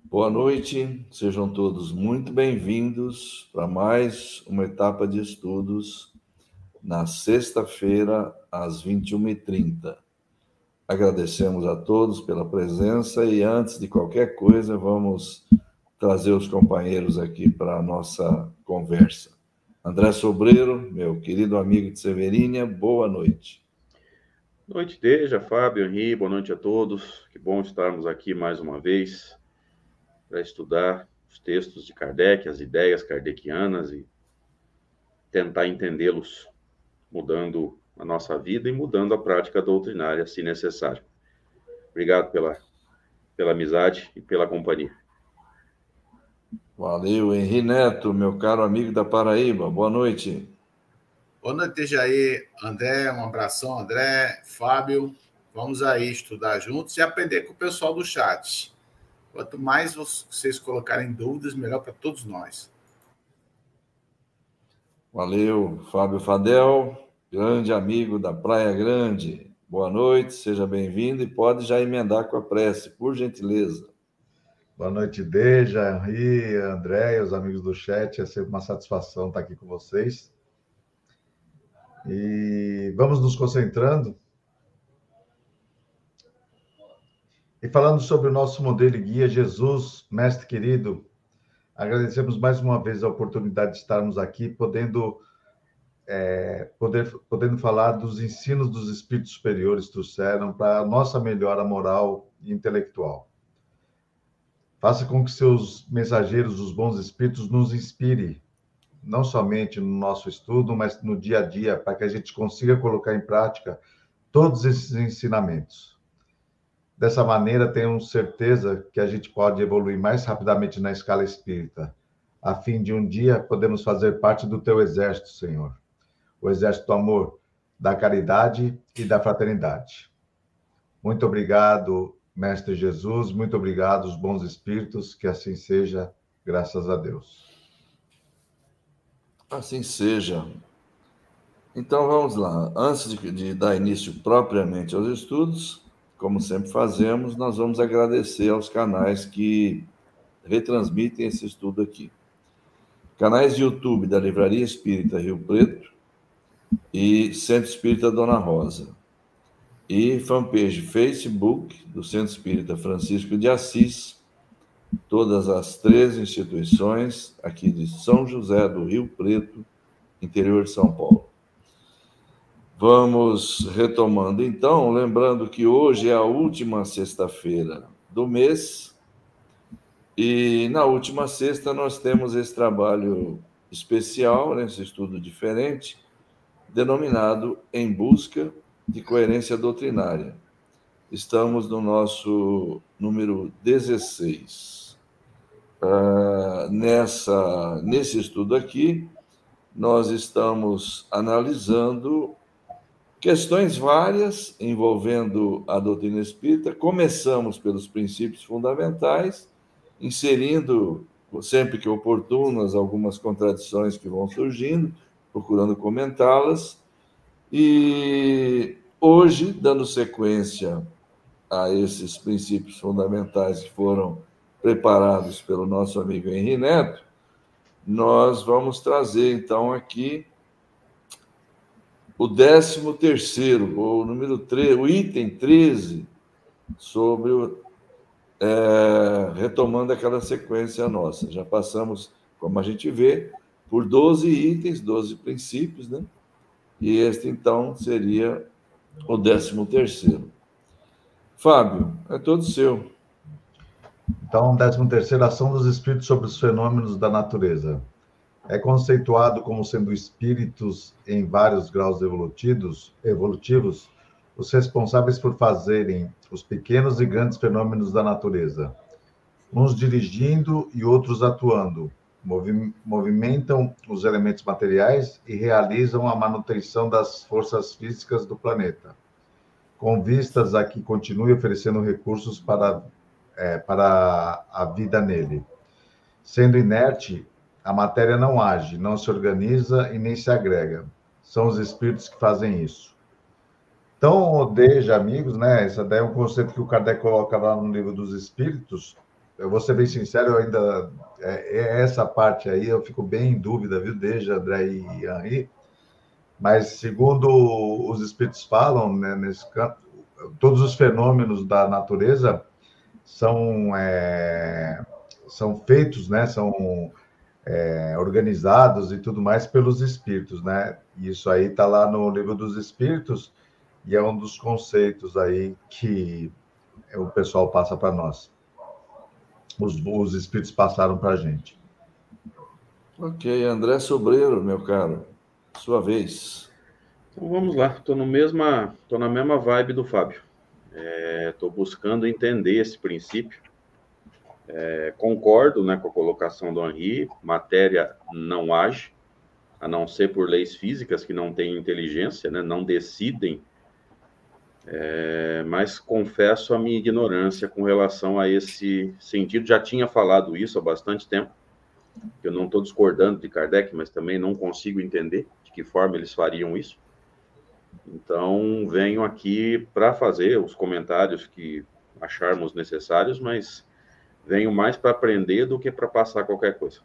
Boa noite, sejam todos muito bem-vindos para mais uma etapa de estudos na sexta-feira, às 21h30. Agradecemos a todos pela presença e, antes de qualquer coisa, vamos trazer os companheiros aqui para a nossa conversa. André Sobreiro, meu querido amigo de Severínia, boa noite. Boa noite, Deja, Fábio, Henri, boa noite a todos. Que bom estarmos aqui mais uma vez para estudar os textos de Kardec, as ideias kardecianas e tentar entendê-los, mudando a nossa vida e mudando a prática doutrinária, se necessário. Obrigado pela amizade e pela companhia. Valeu, Henri Neto, meu caro amigo da Paraíba, boa noite. Boa noite, Jair, André, um abração, André, Fábio. Vamos aí estudar juntos e aprender com o pessoal do chat. Quanto mais vocês colocarem dúvidas, melhor para todos nós. Valeu, Fábio Fadel, grande amigo da Praia Grande. Boa noite, seja bem-vindo e pode já emendar com a prece, por gentileza. Boa noite, Deja, Henri, André e os amigos do chat. É sempre uma satisfação estar aqui com vocês. E vamos nos concentrando. E falando sobre o nosso modelo e guia, Jesus, mestre querido, agradecemos mais uma vez a oportunidade de estarmos aqui, podendo falar dos ensinos dos espíritos superiores trouxeram para a nossa melhora moral e intelectual. Faça com que seus mensageiros, os bons espíritos, nos inspirem, não somente no nosso estudo, mas no dia a dia, para que a gente consiga colocar em prática todos esses ensinamentos. Dessa maneira, tenho certeza que a gente pode evoluir mais rapidamente na escala espírita, a fim de um dia podermos fazer parte do teu exército, Senhor. O exército do amor, da caridade e da fraternidade. Muito obrigado, Mestre Jesus, muito obrigado, os bons espíritos, que assim seja, graças a Deus. Assim seja. Então vamos lá. Antes de dar início propriamente aos estudos, como sempre fazemos, nós vamos agradecer aos canais que retransmitem esse estudo aqui. Canais de YouTube da Livraria Espírita Rio Preto e Centro Espírita Dona Rosa. E fanpage Facebook do Centro Espírita Francisco de Assis, todas as 13 instituições aqui de São José do Rio Preto, interior de São Paulo. Vamos retomando então, lembrando que hoje é a última sexta-feira do mês e na última sexta nós temos esse trabalho especial, esse estudo diferente, denominado Em Busca de Coerência Doutrinária. Estamos no nosso número 16. Nesse estudo aqui, nós estamos analisando questões várias envolvendo a doutrina espírita. Começamos pelos princípios fundamentais, inserindo, sempre que oportunas, algumas contradições que vão surgindo, procurando comentá-las. E hoje, dando sequência a esses princípios fundamentais que foram preparados pelo nosso amigo Henri Neto, nós vamos trazer, então, aqui o 13º, ou o número 13, o item 13, sobre retomando aquela sequência nossa. Já passamos, como a gente vê, por 12 itens, 12 princípios, né? E este, então, seria o 13º. Fábio, é todo seu. Então, 13º, ação dos espíritos sobre os fenômenos da natureza. É conceituado como sendo espíritos em vários graus evolutivos, os responsáveis por fazerem os pequenos e grandes fenômenos da natureza, uns dirigindo e outros atuando, movimentam os elementos materiais e realizam a manutenção das forças físicas do planeta, com vistas a que continue oferecendo recursos para a vida nele. Sendo inerte, a matéria não age, não se organiza e nem se agrega. São os espíritos que fazem isso. Então, Deja, amigos, né? Esse daí é um conceito que o Kardec coloca lá no Livro dos Espíritos, eu vou ser bem sincero, eu ainda... essa parte aí eu fico bem em dúvida, viu, desde André e Henri, mas segundo os espíritos falam, né, nesse campo, todos os fenômenos da natureza são feitos, né, são organizados e tudo mais pelos espíritos, né? Isso aí está lá no Livro dos Espíritos e é um dos conceitos aí que o pessoal passa para nós. Os espíritos passaram para a gente. Ok, André Sobreiro, meu caro, sua vez. Então vamos lá, estou na mesma vibe do Fábio. Estou buscando entender esse princípio. Concordo, né, com a colocação do Henri, matéria não age, a não ser por leis físicas que não têm inteligência, né, não decidem, mas confesso a minha ignorância com relação a esse sentido. Já tinha falado isso há bastante tempo, eu não estou discordando de Kardec, mas também não consigo entender de que forma eles fariam isso. Então, venho aqui para fazer os comentários que acharmos necessários, mas venho mais para aprender do que para passar qualquer coisa.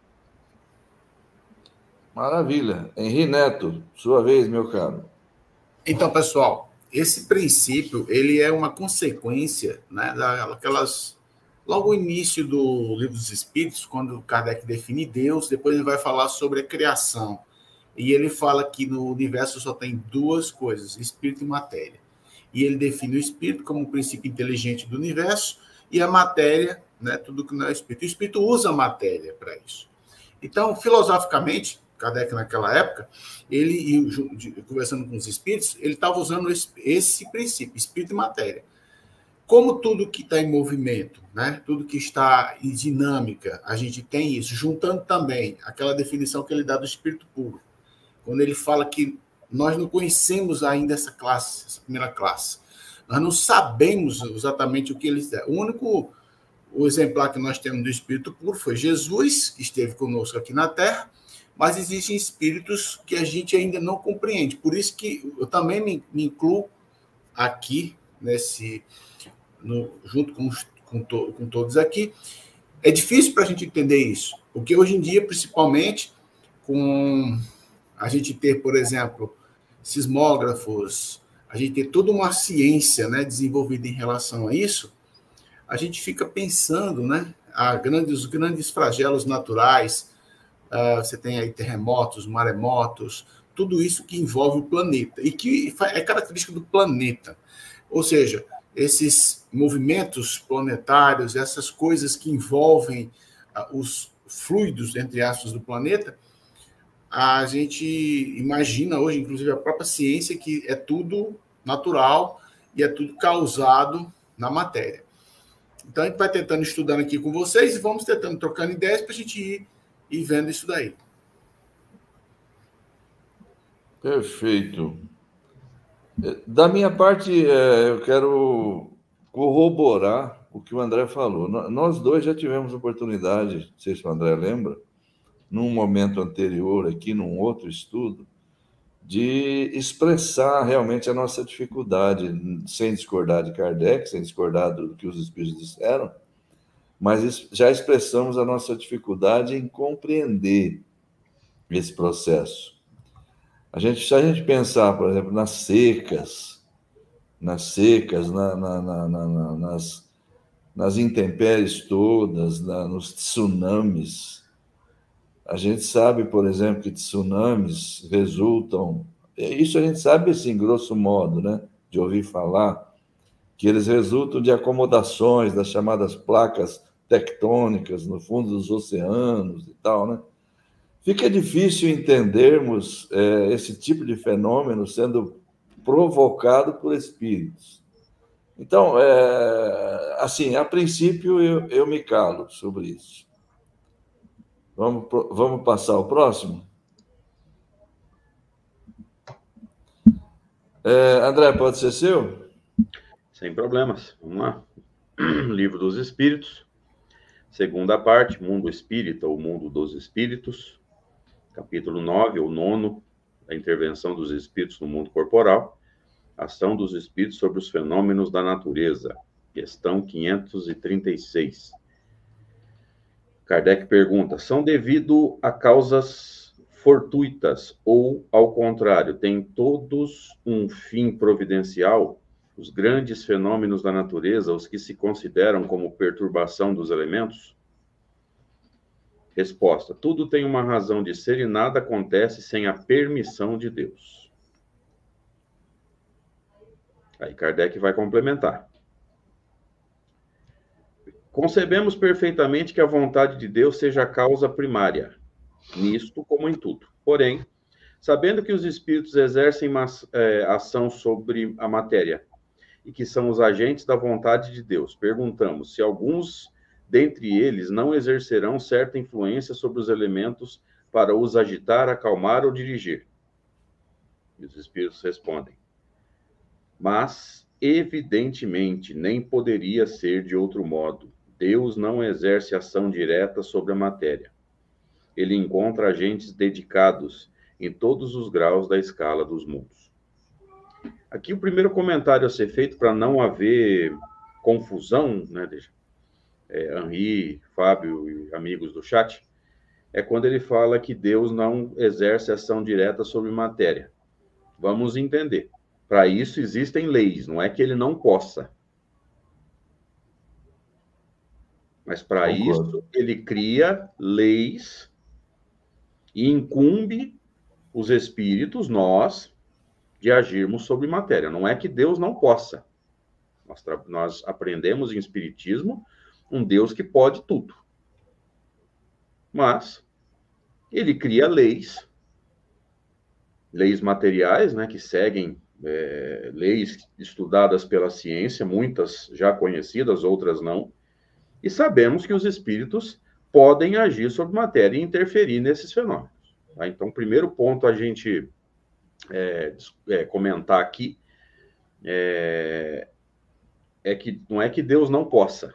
Maravilha. Henri Neto, sua vez, meu caro. Então, pessoal, esse princípio, ele é uma consequência, né, daquelas... Logo no início do Livro dos Espíritos, quando Kardec define Deus, depois ele vai falar sobre a criação. E ele fala que no universo só tem duas coisas, espírito e matéria. E ele define o espírito como o princípio inteligente do universo e a matéria, né, tudo que não é espírito. O espírito usa a matéria para isso. Então, filosoficamente, Kardec naquela época, ele, conversando com os espíritos, ele estava usando esse princípio, espírito e matéria. Como tudo que está em movimento, né, tudo que está em dinâmica, a gente tem isso, juntando também aquela definição que ele dá do espírito puro, quando ele fala que nós não conhecemos ainda essa classe, essa primeira classe. Nós não sabemos exatamente o que eles é. O exemplar que nós temos do espírito puro foi Jesus, que esteve conosco aqui na Terra, mas existem espíritos que a gente ainda não compreende. Por isso que eu também me incluo aqui, junto com todos aqui. É difícil para a gente entender isso, porque hoje em dia, principalmente, com a gente ter, por exemplo, sismógrafos, a gente ter toda uma ciência, né, desenvolvida em relação a isso, a gente fica pensando, né, os grandes flagelos naturais, você tem aí terremotos, maremotos, tudo isso que envolve o planeta, e que é característica do planeta. Ou seja, esses movimentos planetários, essas coisas que envolvem os fluidos, entre aspas, do planeta, a gente imagina hoje, inclusive a própria ciência, que é tudo natural e é tudo causado na matéria. Então, a gente vai tentando estudando aqui com vocês e vamos tentando trocando ideias para a gente ir vendo isso daí. Perfeito. Da minha parte, eu quero corroborar o que o André falou. Nós dois já tivemos oportunidade, não sei se o André lembra, num momento anterior aqui, num outro estudo, de expressar realmente a nossa dificuldade, sem discordar de Kardec, sem discordar do que os espíritos disseram, mas já expressamos a nossa dificuldade em compreender esse processo. Se a gente pensar, por exemplo, nas secas, nas intempéries todas, nos tsunamis, a gente sabe, por exemplo, que tsunamis resultam... Isso a gente sabe, assim, grosso modo, né? De ouvir falar, que eles resultam de acomodações das chamadas placas tectônicas no fundo dos oceanos e tal, né? Fica difícil entendermos esse tipo de fenômeno sendo provocado por espíritos. Então, assim, a princípio, eu me calo sobre isso. Vamos passar ao próximo? André, pode ser seu? Sem problemas. Vamos lá. Livro dos Espíritos, segunda parte, Mundo Espírita, ou Mundo dos Espíritos, capítulo 9, ou 9, a intervenção dos espíritos no mundo corporal, ação dos espíritos sobre os fenômenos da natureza, questão 536. Kardec pergunta, são devido a causas fortuitas ou, ao contrário, têm todos um fim providencial? Os grandes fenômenos da natureza, os que se consideram como perturbação dos elementos? Resposta, tudo tem uma razão de ser e nada acontece sem a permissão de Deus. Aí Kardec vai complementar. Concebemos perfeitamente que a vontade de Deus seja a causa primária, nisto como em tudo. Porém, sabendo que os espíritos exercem ação sobre a matéria e que são os agentes da vontade de Deus, perguntamos se alguns dentre eles não exercerão certa influência sobre os elementos para os agitar, acalmar ou dirigir. E os espíritos respondem, mas, evidentemente, nem poderia ser de outro modo. Deus não exerce ação direta sobre a matéria. Ele encontra agentes dedicados em todos os graus da escala dos mundos. Aqui o primeiro comentário a ser feito para não haver confusão, né, Henri, Fábio e amigos do chat, é quando ele fala que Deus não exerce ação direta sobre matéria. Vamos entender. Para isso existem leis, não é que ele não possa. Mas para isso ele cria leis e incumbe os espíritos, nós, de agirmos sobre matéria. Não é que Deus não possa. Nós aprendemos em Espiritismo um Deus que pode tudo. Mas ele cria leis materiais, né, que seguem leis estudadas pela ciência, muitas já conhecidas, outras não, e sabemos que os espíritos podem agir sobre matéria e interferir nesses fenômenos. Tá? Então, o primeiro ponto a gente comentar aqui é que não é que Deus não possa.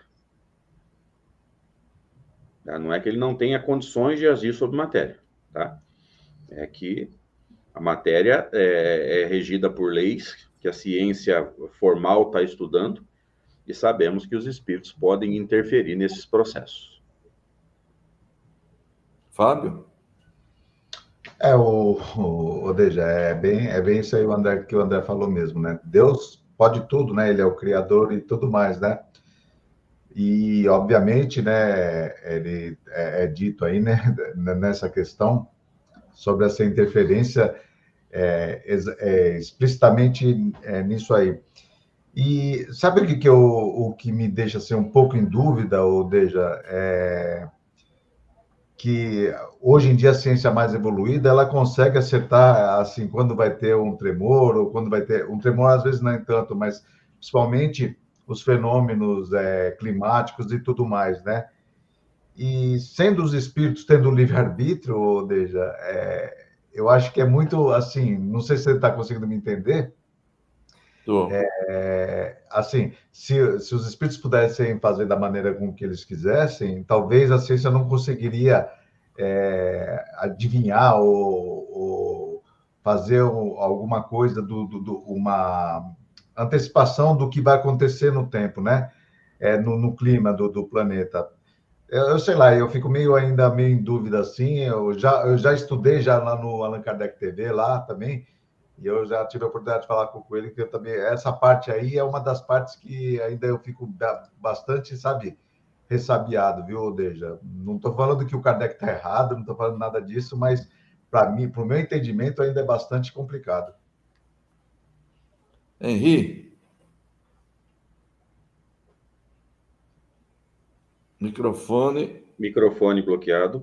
Tá? Não é que ele não tenha condições de agir sobre matéria. Tá? É que a matéria é regida por leis que a ciência formal está estudando e sabemos que os espíritos podem interferir nesses processos. Fábio? Deja, é bem isso aí que o André falou mesmo, né? Deus pode tudo, né? Ele é o Criador e tudo mais, né? E, obviamente, né, ele é dito aí, né, nessa questão, sobre essa interferência explicitamente nisso aí. E sabe o que me deixa assim, um pouco em dúvida, Deja, que hoje em dia a ciência mais evoluída, ela consegue acertar, assim, quando vai ter um tremor, ou quando vai ter... Um tremor, às vezes, não é tanto, mas principalmente os fenômenos climáticos e tudo mais, né? E sendo os espíritos tendo livre-arbítrio, Deja, eu acho que é muito, assim, não sei se você está conseguindo me entender. Assim, se os espíritos pudessem fazer da maneira com que eles quisessem, talvez a ciência não conseguiria adivinhar ou fazer alguma coisa, uma antecipação do que vai acontecer no tempo, né? No clima do planeta. Eu sei lá, eu fico ainda meio em dúvida assim. Eu já estudei já lá no Allan Kardec TV, lá também, e eu já tive a oportunidade de falar com ele, que eu também, essa parte aí é uma das partes que ainda eu fico bastante, sabe, ressabiado, viu, Deja? Não estou falando que o Kardec está errado, não estou falando nada disso, mas para mim, para o meu entendimento, ainda é bastante complicado. Henri? Microfone bloqueado.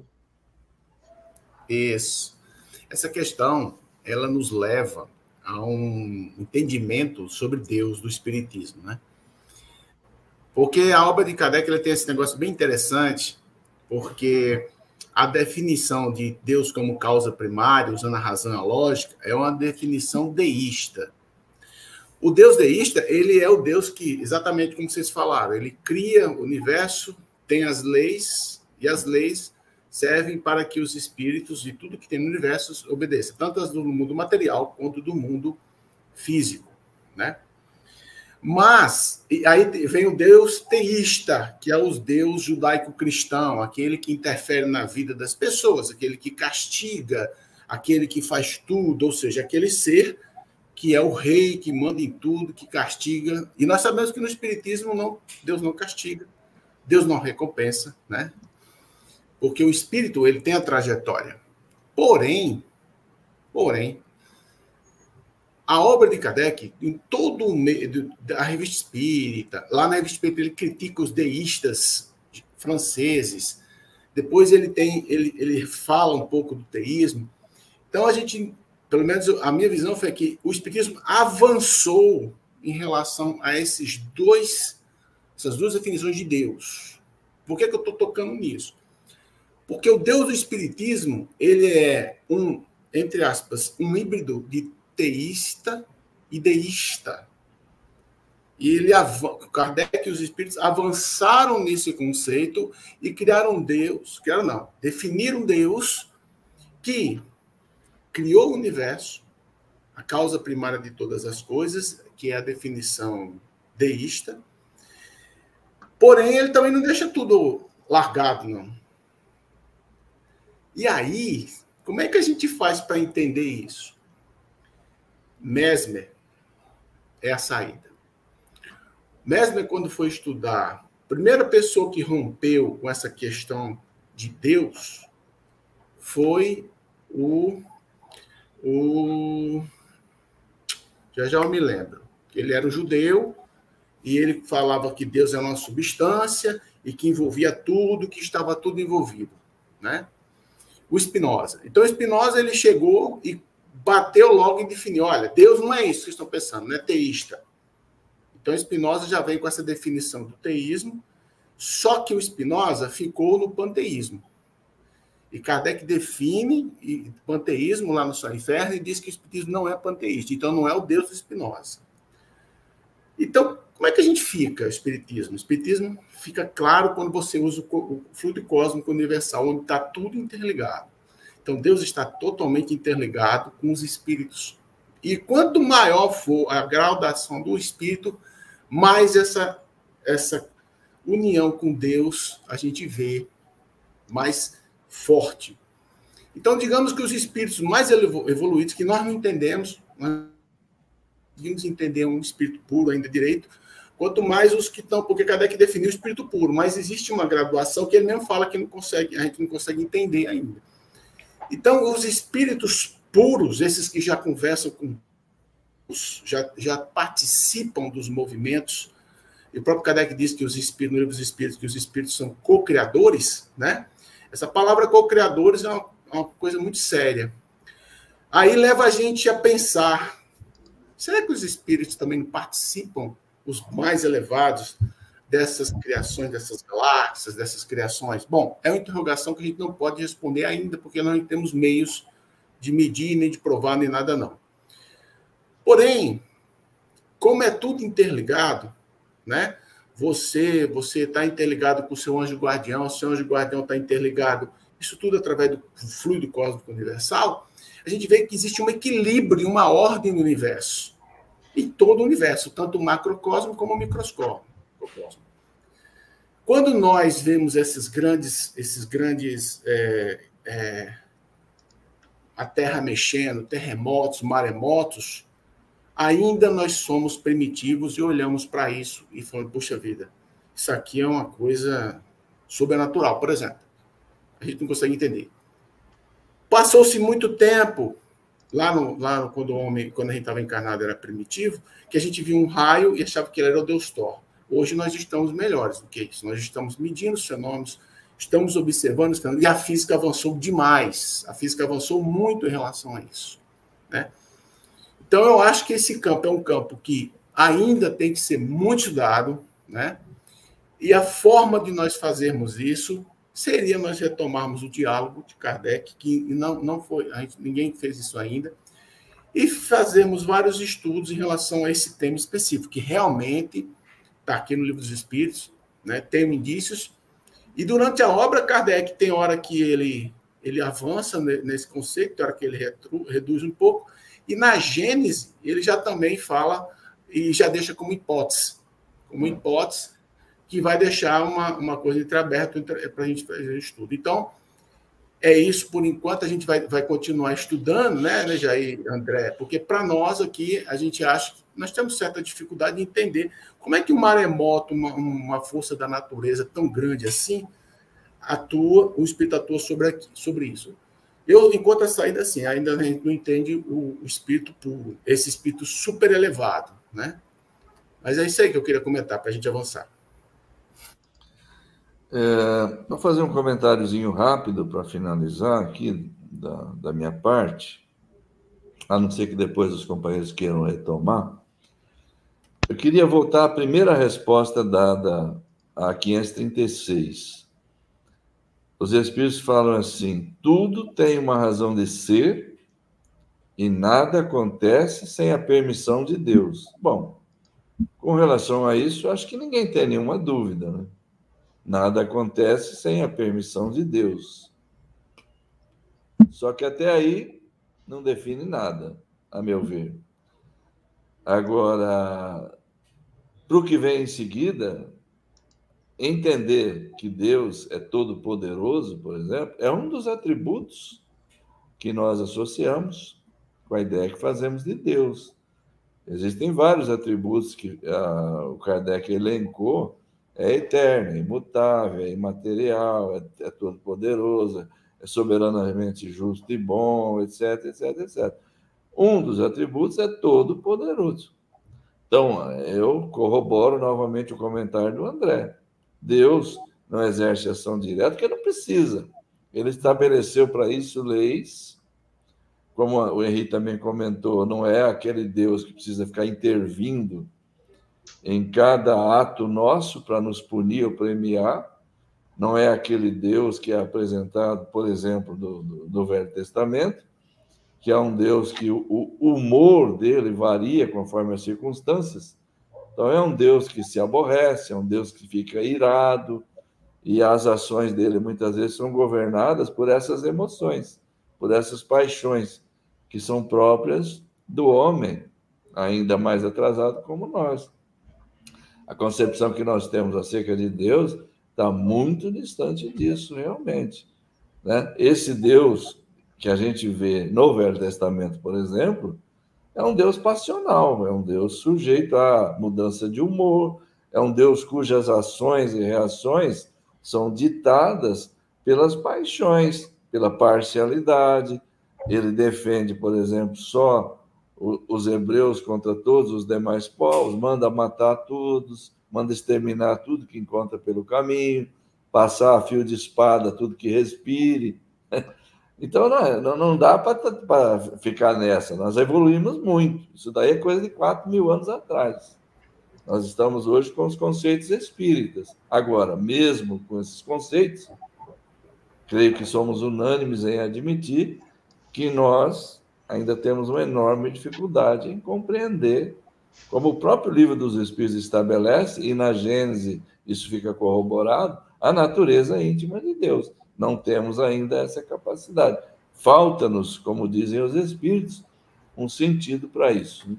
Isso. Essa questão, ela nos leva a um entendimento sobre Deus, do Espiritismo, né? Porque a obra de Kardec ela tem esse negócio bem interessante, porque a definição de Deus como causa primária, usando a razão e a lógica, é uma definição deísta. O Deus deísta, ele é o Deus que, exatamente como vocês falaram, ele cria o universo, tem as leis, e as leis servem para que os espíritos de tudo que tem no universo obedeçam, tanto as do mundo material quanto do mundo físico, né? Mas aí vem o Deus teísta, que é o Deus judaico-cristão, aquele que interfere na vida das pessoas, aquele que castiga, aquele que faz tudo, ou seja, aquele ser que é o rei, que manda em tudo, que castiga. E nós sabemos que no Espiritismo Deus não castiga, Deus não recompensa, né? Porque o Espírito ele tem a trajetória. Porém, a obra de Kardec, em todo o meio da Revista Espírita, lá na Revista Espírita ele critica os deístas franceses, depois ele fala um pouco do teísmo. Então a gente, pelo menos a minha visão foi que o Espiritismo avançou em relação a essas duas definições de Deus. Por que eu estou tocando nisso? Porque o Deus do Espiritismo, ele é entre aspas, um híbrido de teísta e deísta. E Kardec e os espíritos avançaram nesse conceito e definiram Deus que criou o universo, a causa primária de todas as coisas, que é a definição deísta. Porém, ele também não deixa tudo largado, não. E aí, como é que a gente faz para entender isso? Mesmer é a saída. Mesmer, quando foi estudar, a primeira pessoa que rompeu com essa questão de Deus foi já eu me lembro. Ele era um judeu e ele falava que Deus é uma substância e que envolvia tudo, que estava tudo envolvido, né? O Spinoza. Então, o Spinoza ele chegou e bateu logo e definiu, olha, Deus não é isso que vocês estão pensando, não é teísta. Então, Spinoza já veio com essa definição do teísmo, só que o Spinoza ficou no panteísmo. E Kardec define panteísmo lá no Céu e Inferno e diz que o espiritismo não é panteísta, então não é o Deus do Spinoza. Então, como é que a gente fica, o espiritismo? O espiritismo fica claro quando você usa o fluido cósmico universal, onde está tudo interligado. Então, Deus está totalmente interligado com os espíritos. E quanto maior for a graduação do espírito, mais essa união com Deus a gente vê mais forte. Então, digamos que os espíritos mais evoluídos, que nós não entendemos, nós conseguimos entender um espírito puro ainda direito, quanto mais os que estão, porque Kardec definiu o espírito puro, mas existe uma graduação que ele mesmo fala que a gente não consegue entender ainda. Então, os espíritos puros, esses que já conversam com Deus, já participam dos movimentos, e o próprio Kardec diz que os espíritos, no livro dos espíritos, que os espíritos são co-criadores, né? Essa palavra co-criadores é uma coisa muito séria. Aí leva a gente a pensar, será que os espíritos também participam, os mais elevados, dessas criações, dessas galáxias, dessas criações? Bom, é uma interrogação que a gente não pode responder ainda, porque nós não temos meios de medir, nem de provar, nem nada, não. Porém, como é tudo interligado, né? Você está interligado com o seu anjo guardião, o seu anjo guardião está interligado, isso tudo através do fluido cósmico universal, a gente vê que existe um equilíbrio, uma ordem no universo. Em todo o universo, tanto o macrocosmo como o microcosmo. Quando nós vemos esses grandes a Terra mexendo, terremotos, maremotos, ainda nós somos primitivos e olhamos para isso e falamos, puxa vida, isso aqui é uma coisa sobrenatural, por exemplo. A gente não consegue entender. Passou-se muito tempo, quando a gente estava encarnado era primitivo, que a gente via um raio e achava que ele era o Deus Thor. Hoje nós estamos melhores do que isso. Nós estamos medindo os fenômenos, estamos observando os fenômenos, e a física avançou demais. A física avançou muito em relação a isso, né? Então, eu acho que esse campo é um campo que ainda tem que ser muito estudado, né? E a forma de nós fazermos isso seria nós retomarmos o diálogo de Kardec, que não foi, ninguém fez isso ainda, e fazermos vários estudos em relação a esse tema específico, que realmente está aqui no Livro dos Espíritos, né? Tem indícios, e durante a obra, Kardec tem hora que ele avança nesse conceito, tem hora que ele reduz um pouco, e na Gênese, ele já também fala e já deixa como hipótese. Como hipótese que vai deixar uma coisa entreaberta para a gente fazer estudo. Então, é isso por enquanto. A gente vai continuar estudando, né, Jair, André? Porque para nós aqui, a gente acha que nós temos certa dificuldade de entender como é que um maremoto, uma força da natureza tão grande assim, o espírito atua sobre isso. Eu, enquanto a saída, assim, ainda a gente não entende o espírito puro, esse espírito super elevado, né? Mas é isso aí que eu queria comentar para a gente avançar. Vou fazer um comentáriozinho rápido para finalizar aqui da minha parte, a não ser que depois os companheiros queiram retomar. Eu queria voltar à primeira resposta dada a 536. Os Espíritos falam assim: tudo tem uma razão de ser e nada acontece sem a permissão de Deus. Bom, com relação a isso, acho que ninguém tem nenhuma dúvida, né? Nada acontece sem a permissão de Deus. Só que até aí não define nada, a meu ver. Agora, para o que vem em seguida, entender que Deus é todo-poderoso, por exemplo, é um dos atributos que nós associamos com a ideia que fazemos de Deus. Existem vários atributos que o Kardec elencou. É eterno, é imutável, é imaterial, é todo-poderoso, é soberanamente justo e bom, etc, etc, etc. Um dos atributos é todo-poderoso. Então, eu corroboro novamente o comentário do André. Deus não exerce ação direta porque não precisa. Ele estabeleceu para isso leis, como o Henrique também comentou, não é aquele Deus que precisa ficar intervindo em cada ato nosso para nos punir ou premiar. Não é aquele Deus que é apresentado, por exemplo, do Velho Testamento, que é um Deus que o humor dele varia conforme as circunstâncias. Então, é um Deus que se aborrece, é um Deus que fica irado, e as ações dele muitas vezes são governadas por essas emoções, por essas paixões, que são próprias do homem, ainda mais atrasado como nós. A concepção que nós temos acerca de Deus está muito distante disso, realmente, né? Esse Deus que a gente vê no Velho Testamento, por exemplo, é um Deus passional, é um Deus sujeito à mudança de humor, é um Deus cujas ações e reações são ditadas pelas paixões, pela parcialidade. Ele defende, por exemplo, só os hebreus contra todos os demais povos, manda matar todos, manda exterminar tudo que encontra pelo caminho, passar a fio de espada tudo que respire. Então, não dá para ficar nessa. Nós evoluímos muito. Isso daí é coisa de 4.000 anos atrás. Nós estamos hoje com os conceitos espíritas. Agora, mesmo com esses conceitos, creio que somos unânimes em admitir que nós ainda temos uma enorme dificuldade em compreender, como o próprio Livro dos Espíritos estabelece, e na Gênese isso fica corroborado, a natureza íntima de Deus. Não temos ainda essa capacidade. Falta-nos, como dizem os Espíritos, um sentido para isso.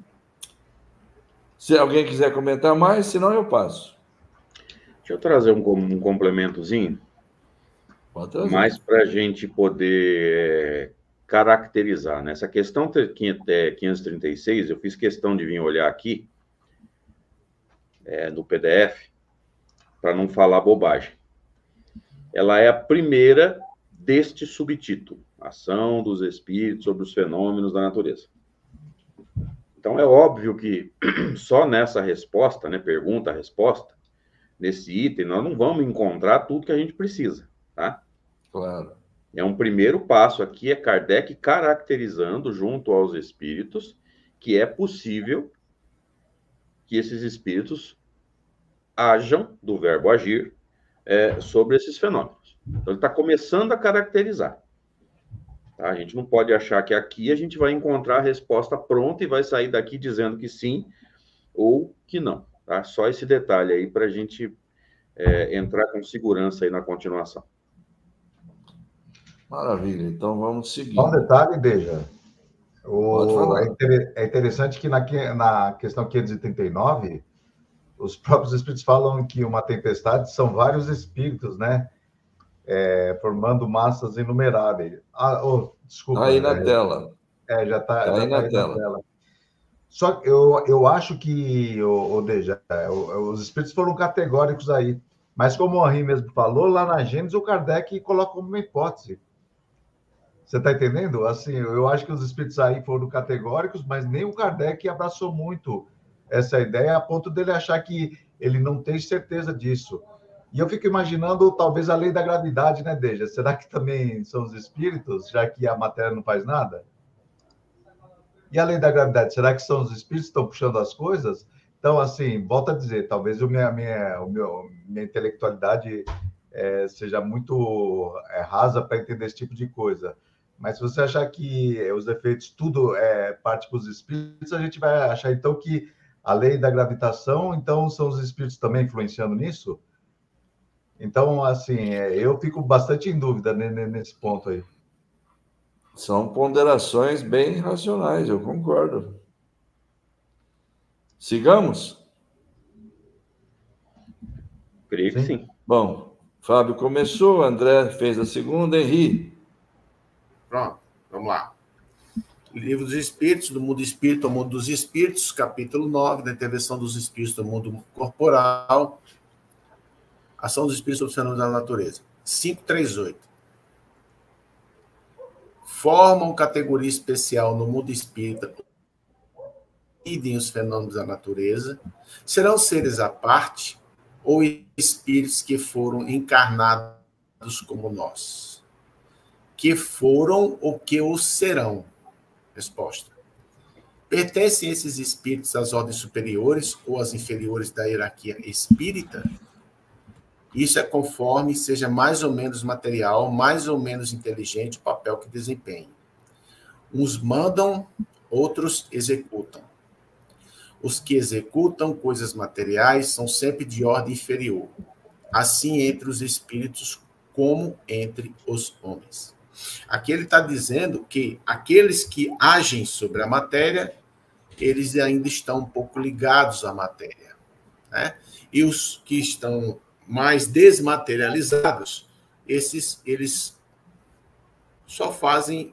Se alguém quiser comentar mais, senão eu passo. Deixa eu trazer um complementozinho. Pode trazer. Mais para a gente poder caracterizar, né? Essa questão 536, eu fiz questão de vir olhar aqui no PDF para não falar bobagem. Ela é a primeira deste subtítulo, Ação dos Espíritos sobre os Fenômenos da Natureza. Então, é óbvio que só nessa resposta, né, pergunta-resposta, nesse item, nós não vamos encontrar tudo que a gente precisa, tá? Claro. É um primeiro passo aqui, é Kardec caracterizando junto aos espíritos que é possível que esses espíritos ajam, do verbo agir, sobre esses fenômenos. Então, ele está começando a caracterizar. Tá? A gente não pode achar que aqui a gente vai encontrar a resposta pronta e vai sair daqui dizendo que sim ou que não. Tá? Só esse detalhe aí para a gente entrar com segurança aí na continuação. Maravilha, então vamos seguir. Só um detalhe, Deja. Pode falar. É interessante que na questão 539, os próprios espíritos falam que uma tempestade são vários espíritos, né? Formando massas inumeráveis. Desculpa. Aí na tela. Já está Tá aí aí na na tela. tela. Só que eu acho que, Deja, os espíritos foram categóricos aí. Mas como o Henri mesmo falou, lá na Gênesis o Kardec coloca como uma hipótese. Você está entendendo? Assim, eu acho que os espíritos aí foram categóricos, mas nem o Kardec abraçou muito essa ideia, a ponto dele achar que ele não tem certeza disso. E eu fico imaginando, talvez, a lei da gravidade, né, Deja? Será que também são os espíritos, já que a matéria não faz nada? E a lei da gravidade, será que são os espíritos que estão puxando as coisas? Então, assim, volto a dizer, talvez minha intelectualidade seja muito rasa para entender esse tipo de coisa. Mas se você achar que os efeitos, tudo parte para os espíritos, a gente vai achar, então, que a lei da gravitação, então, são os espíritos também influenciando nisso? Então, assim, eu fico bastante em dúvida nesse ponto aí. São ponderações bem racionais, eu concordo. Sigamos? Creio que sim. Bom, Fábio começou, André fez a segunda, Henri. Pronto, vamos lá. Livro dos Espíritos, do Mundo Espírito ao Mundo dos Espíritos, capítulo 9, da intervenção dos Espíritos do mundo corporal, ação dos Espíritos sobre os fenômenos da natureza. 538. Formam categoria especial no mundo espírita, idem os fenômenos da natureza, serão seres à parte ou espíritos que foram encarnados como nós? Que foram ou que os serão? Resposta. Pertencem esses espíritos às ordens superiores ou às inferiores da hierarquia espírita? Isso é conforme seja mais ou menos material, mais ou menos inteligente o papel que desempenham. Uns mandam, outros executam. Os que executam coisas materiais são sempre de ordem inferior, assim entre os espíritos como entre os homens. Aqui ele está dizendo que aqueles que agem sobre a matéria, eles ainda estão um pouco ligados à matéria, né? E os que estão mais desmaterializados, eles só fazem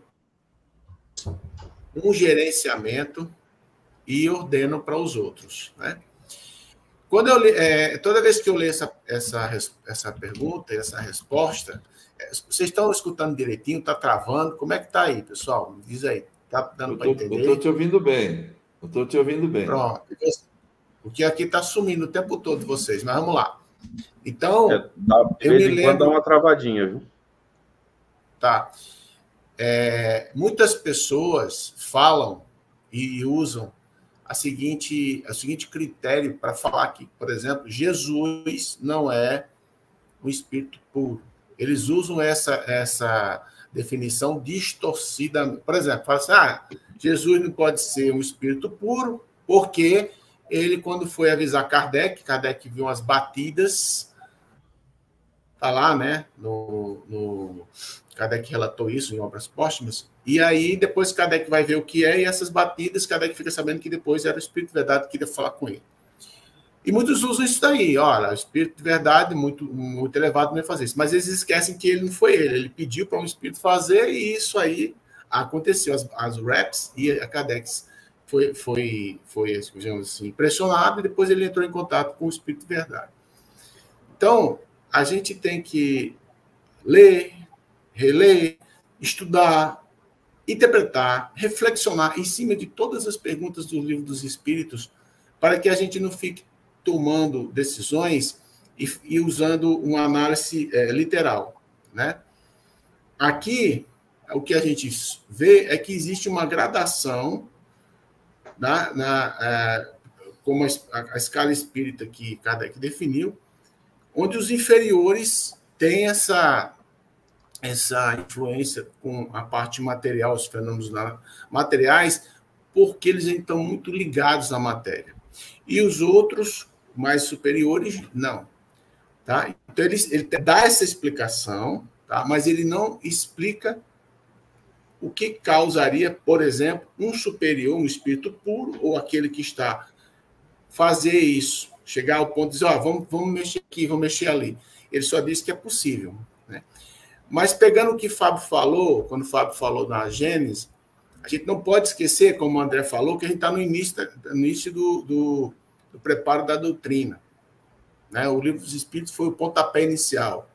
um gerenciamento e ordenam para os outros, né? Quando toda vez que eu leio essa pergunta, essa resposta, vocês estão escutando direitinho? Está travando? Como é que está aí, pessoal? Me diz aí. Está dando para entender? Eu estou te ouvindo bem. Pronto. Porque aqui está sumindo o tempo todo de vocês, mas vamos lá. Então, de vez em quando dá uma travadinha, viu? Tá. Muitas pessoas falam e usam o seguinte critério para falar que, por exemplo, Jesus não é um espírito puro. Eles usam essa definição distorcida. Por exemplo, fala assim, Jesus não pode ser um espírito puro, porque ele, quando foi avisar Kardec viu umas batidas, está lá, né? Kardec relatou isso em obras póstumas, e aí depois Kardec vai ver o que é, e essas batidas, Kardec fica sabendo que depois era o Espírito de Verdade que queria falar com ele. E muitos usam isso daí, olha, o Espírito de Verdade, muito, muito elevado, não ia fazer isso. Mas eles esquecem que ele não foi ele pediu para um Espírito fazer, e isso aí aconteceu. As raps e a Kardec foi digamos assim, impressionado, e depois ele entrou em contato com o Espírito de Verdade. Então, a gente tem que ler, reler, estudar, interpretar, reflexionar em cima de todas as perguntas do Livro dos Espíritos, para que a gente não fique tomando decisões e usando uma análise literal, né? Aqui, o que a gente vê é que existe uma gradação como a escala espírita que Kardec definiu, onde os inferiores têm essa influência com a parte material, os fenômenos materiais, porque eles estão muito ligados à matéria. E os outros, mais superiores, não. Tá? Então, ele dá essa explicação, tá? Mas ele não explica o que causaria, por exemplo, um superior, um espírito puro, ou aquele que está fazer isso, chegar ao ponto de dizer, vamos mexer aqui, vamos mexer ali. Ele só disse que é possível, né? Mas pegando o que o Fábio falou, quando o Fábio falou na Gênesis, a gente não pode esquecer, como o André falou, que a gente está no início do preparo da doutrina, né? O Livro dos Espíritos foi o pontapé inicial.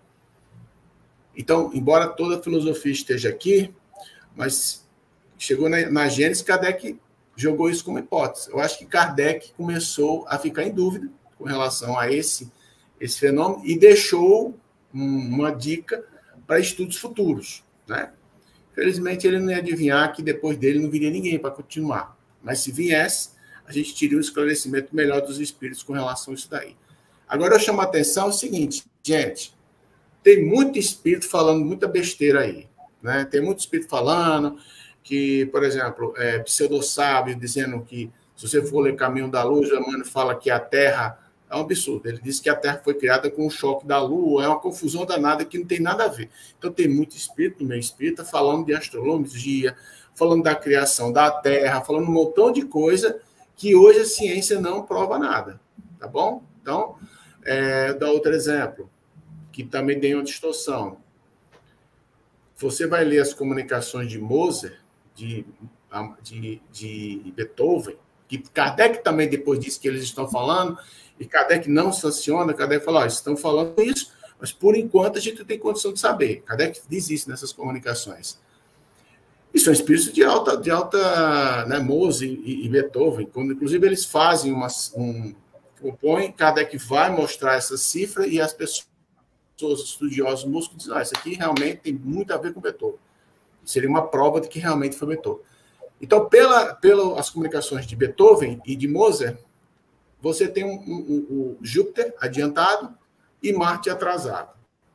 Então, embora toda a filosofia esteja aqui, mas chegou na Gênesis, Kardec jogou isso como hipótese. Eu acho que Kardec começou a ficar em dúvida com relação a esse fenômeno e deixou uma dica para estudos futuros, né? Felizmente, ele não ia adivinhar que depois dele não viria ninguém para continuar. Mas se viesse, a gente teria um esclarecimento melhor dos espíritos com relação a isso daí. Agora, eu chamo a atenção o seguinte, gente, tem muito espírito falando muita besteira aí, né? Tem muito espírito falando que, por exemplo, pseudo-sábio dizendo que, se você for ler Caminho da Luz, o Emmanuel fala que a Terra é um absurdo. Ele disse que a Terra foi criada com o choque da Lua, é uma confusão danada que não tem nada a ver. Então, tem muito espírito no meio espírita falando de astrologia, falando da criação da Terra, falando um montão de coisa que hoje a ciência não prova nada, tá bom? Então, dá outro exemplo, que também tem uma distorção. Você vai ler as comunicações de Mozart, de Beethoven, que Kardec também depois disse que eles estão falando, e Kardec não sanciona, Kardec fala, estão falando isso, mas por enquanto a gente não tem condição de saber. Kardec diz isso nessas comunicações. E são espíritos de alta, né, Mozart e Beethoven, quando inclusive eles fazem propõem, Kardec vai mostrar essa cifra e as pessoas estudiosos músicos dizem, isso aqui realmente tem muito a ver com Beethoven. Seria uma prova de que realmente foi Beethoven. Então, pelas comunicações de Beethoven e de Mozart, você tem o Júpiter adiantado e Marte atrasado.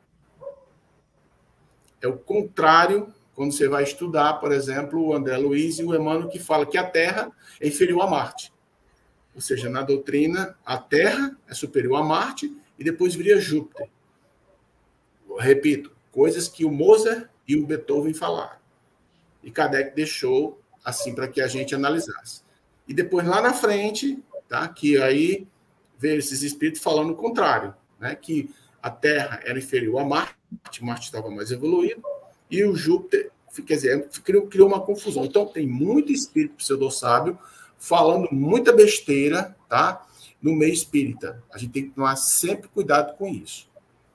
É o contrário quando você vai estudar, por exemplo, o André Luiz e o Emmanuel, que fala que a Terra é inferior a Marte. Ou seja, na doutrina, a Terra é superior a Marte e depois viria Júpiter. Repito, coisas que o Mozart e o Beethoven falaram. E Kardec deixou assim para que a gente analisasse. E depois, lá na frente, tá, que aí veio esses espíritos falando o contrário, né, que a Terra era inferior a Marte, Marte estava mais evoluído, e o Júpiter, quer dizer, criou uma confusão. Então, tem muito espírito pseudo-sábio falando muita besteira, tá, no meio espírita. A gente tem que tomar sempre cuidado com isso.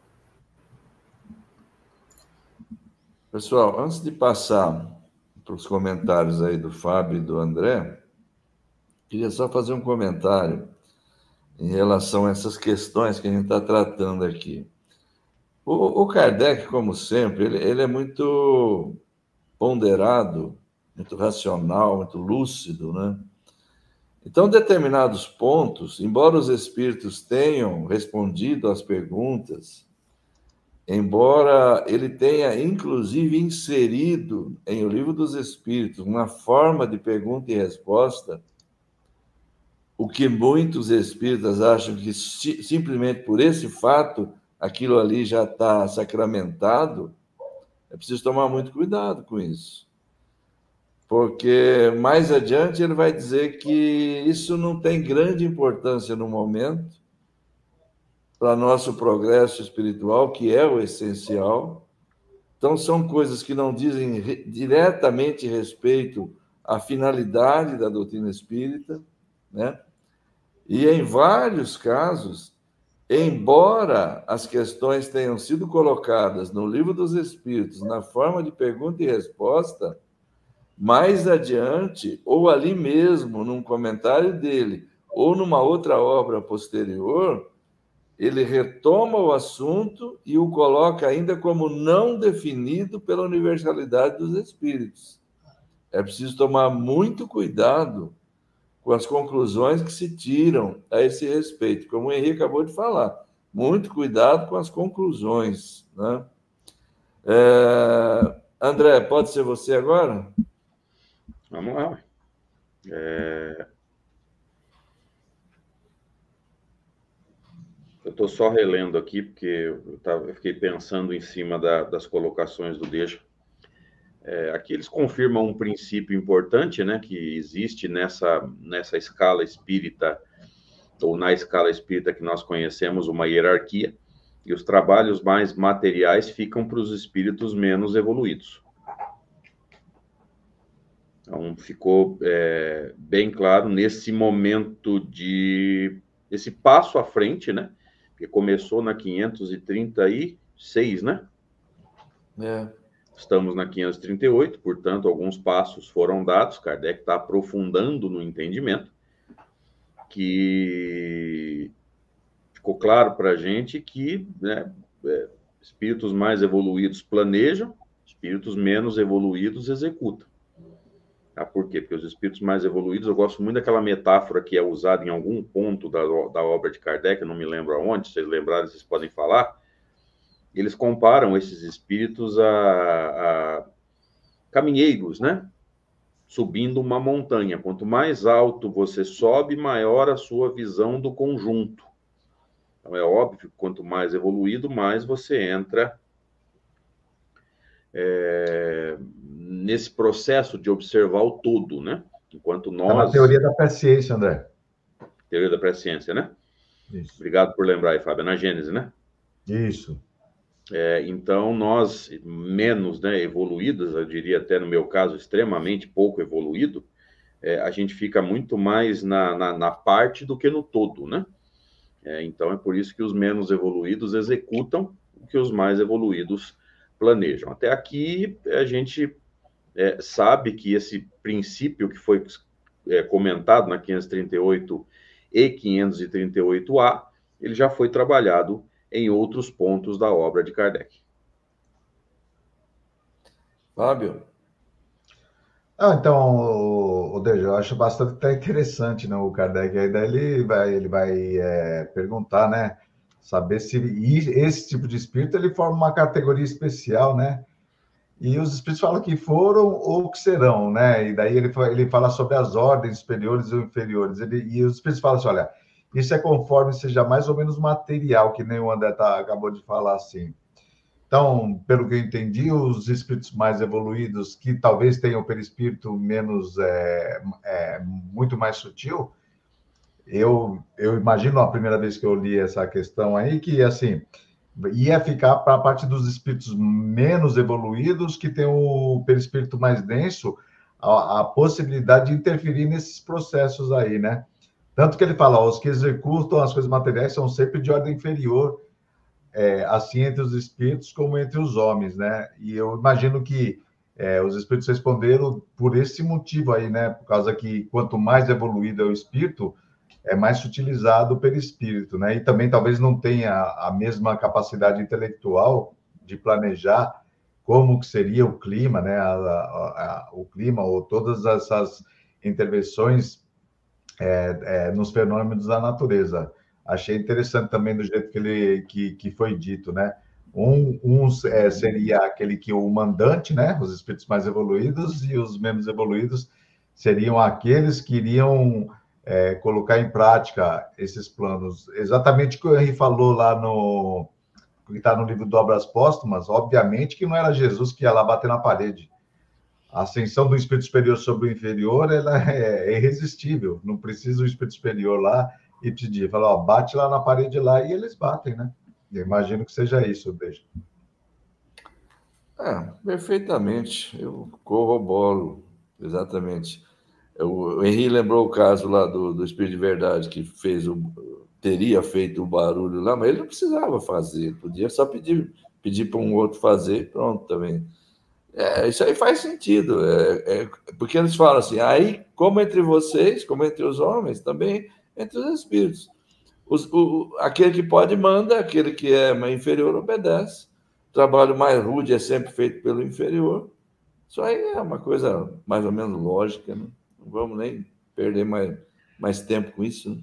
Pessoal, antes de passar para os comentários aí do Fábio e do André, queria só fazer um comentário em relação a essas questões que a gente está tratando aqui. O Kardec, como sempre, ele é muito ponderado, muito racional, muito lúcido, né? Então, determinados pontos, embora os espíritos tenham respondido às perguntas, embora ele tenha, inclusive, inserido em O Livro dos Espíritos uma forma de pergunta e resposta, o que muitos espíritas acham que simplesmente por esse fato aquilo ali já está sacramentado, é preciso tomar muito cuidado com isso. Porque mais adiante ele vai dizer que isso não tem grande importância no momento para nosso progresso espiritual, que é o essencial. Então, são coisas que não dizem diretamente respeito à finalidade da doutrina espírita, né? E, em vários casos, embora as questões tenham sido colocadas no Livro dos Espíritos, na forma de pergunta e resposta, mais adiante, ou ali mesmo, num comentário dele, ou numa outra obra posterior, ele retoma o assunto e o coloca ainda como não definido pela universalidade dos espíritos. É preciso tomar muito cuidado com as conclusões que se tiram a esse respeito, como o Henrique acabou de falar. Muito cuidado com as conclusões, né? André, pode ser você agora? Vamos lá. Eu estou só relendo aqui, porque eu fiquei pensando em cima das colocações do Deja. Aqui eles confirmam um princípio importante, né, que existe nessa escala espírita, ou na escala espírita que nós conhecemos, uma hierarquia, e os trabalhos mais materiais ficam para os espíritos menos evoluídos. Então, ficou bem claro nesse momento esse passo à frente, né, que começou na 536, né? Estamos na 538, portanto, alguns passos foram dados. Kardec está aprofundando no entendimento, que ficou claro para a gente que, né, espíritos mais evoluídos planejam, espíritos menos evoluídos executam. Por quê? Porque os espíritos mais evoluídos, eu gosto muito daquela metáfora que é usada em algum ponto da obra de Kardec, eu não me lembro aonde, se vocês lembrarem, vocês podem falar. Eles comparam esses espíritos a caminheiros, né? Subindo uma montanha. Quanto mais alto você sobe, maior a sua visão do conjunto. Então, é óbvio que quanto mais evoluído, mais você entra nesse processo de observar o todo, né? Enquanto nós... É uma teoria da presciência, André. Teoria da presciência, né? Isso. Obrigado por lembrar aí, Fábio. É na Gênese, né? Isso. Então, nós, menos, né, evoluídos, eu diria até no meu caso, extremamente pouco evoluído, a gente fica muito mais na parte do que no todo, né? Então, é por isso que os menos evoluídos executam o que os mais evoluídos planejam. Até aqui, a gente sabe que esse princípio que foi comentado na 538 e 538A, ele já foi trabalhado em outros pontos da obra de Kardec. Fábio? Então, o Deja, eu acho bastante até interessante, né, o Kardec. Aí daí ele vai perguntar, né, saber se esse tipo de espírito ele forma uma categoria especial, né? E os espíritos falam que foram ou que serão, né? E daí ele fala sobre as ordens superiores ou inferiores. E os espíritos falam assim, olha, isso é conforme seja mais ou menos material, que nem o André acabou de falar assim. Então, pelo que eu entendi, os espíritos mais evoluídos, que talvez tenham o perispírito menos, muito mais sutil, eu imagino a primeira vez que eu li essa questão aí, que, assim, ia ficar para a parte dos espíritos menos evoluídos, que tem o perispírito mais denso, a possibilidade de interferir nesses processos aí, né? Tanto que ele fala, os que executam as coisas materiais são sempre de ordem inferior, assim entre os espíritos como entre os homens, né? E eu imagino que os espíritos responderam por esse motivo aí, né? Por causa que quanto mais evoluído é o espírito, é mais sutilizado o perispírito, né? E também talvez não tenha a mesma capacidade intelectual de planejar como que seria o clima, né? O clima ou todas essas intervenções nos fenômenos da natureza. Achei interessante também do jeito que foi dito, né? Seria aquele que o mandante, né? Os espíritos mais evoluídos, e os menos evoluídos seriam aqueles que iriam colocar em prática esses planos. Exatamente o que o Henri falou lá que está no livro do Obras Póstumas, obviamente que não era Jesus que ia lá bater na parede. A ascensão do espírito superior sobre o inferior, ela é irresistível. Não precisa o espírito superior lá e pedir, falar, ó, bate lá na parede lá, e eles batem, né? Eu imagino que seja isso, Deja. Perfeitamente. Eu corroboro, exatamente. O Henri lembrou o caso lá do Espírito de Verdade, que teria feito o barulho lá, mas ele não precisava fazer, podia só pedir para um outro fazer, pronto, também. Isso aí faz sentido, porque eles falam assim, aí, como entre vocês, como entre os homens, também entre os espíritos. Aquele que pode manda, aquele que é mais inferior obedece. O trabalho mais rude é sempre feito pelo inferior. Isso aí é uma coisa mais ou menos lógica, né? Não vamos nem perder mais tempo com isso. Né?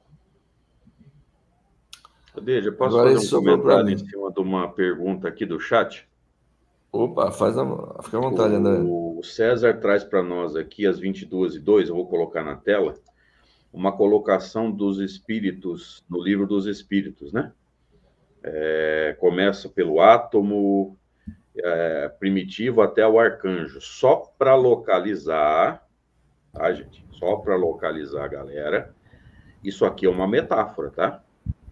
Deja, posso fazer um comentário em cima de uma pergunta aqui do chat? Opa, fica à vontade, André. O César traz para nós aqui, às 22h02, eu vou colocar na tela, uma colocação dos espíritos, no livro dos espíritos, né? Começa pelo átomo, primitivo até o arcanjo, só para localizar, tá, gente? Só para localizar a galera. Isso aqui é uma metáfora, tá?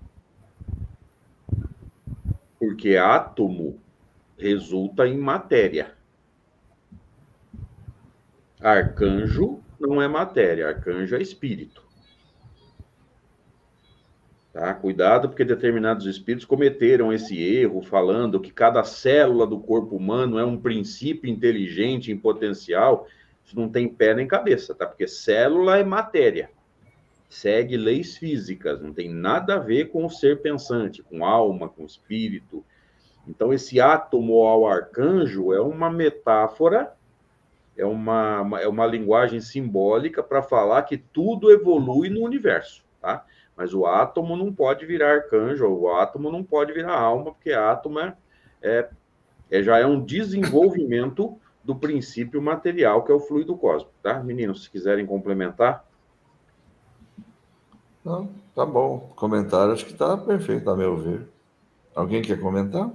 Porque átomo resulta em matéria. Arcanjo não é matéria, arcanjo é espírito. Tá? Cuidado, porque determinados espíritos cometeram esse erro, falando que cada célula do corpo humano é um princípio inteligente em potencial. Isso não tem pé nem cabeça, tá? Porque célula é matéria. Segue leis físicas, não tem nada a ver com o ser pensante, com alma, com espírito. Então, esse átomo ao arcanjo é uma metáfora, é uma linguagem simbólica para falar que tudo evolui no universo, tá? Mas o átomo não pode virar arcanjo, o átomo não pode virar alma, porque átomo já é um desenvolvimento do princípio material, que é o fluido cósmico, tá? Meninos, se quiserem complementar. Não, tá bom. Comentário acho que está perfeito, a meu ver. Alguém quer comentar?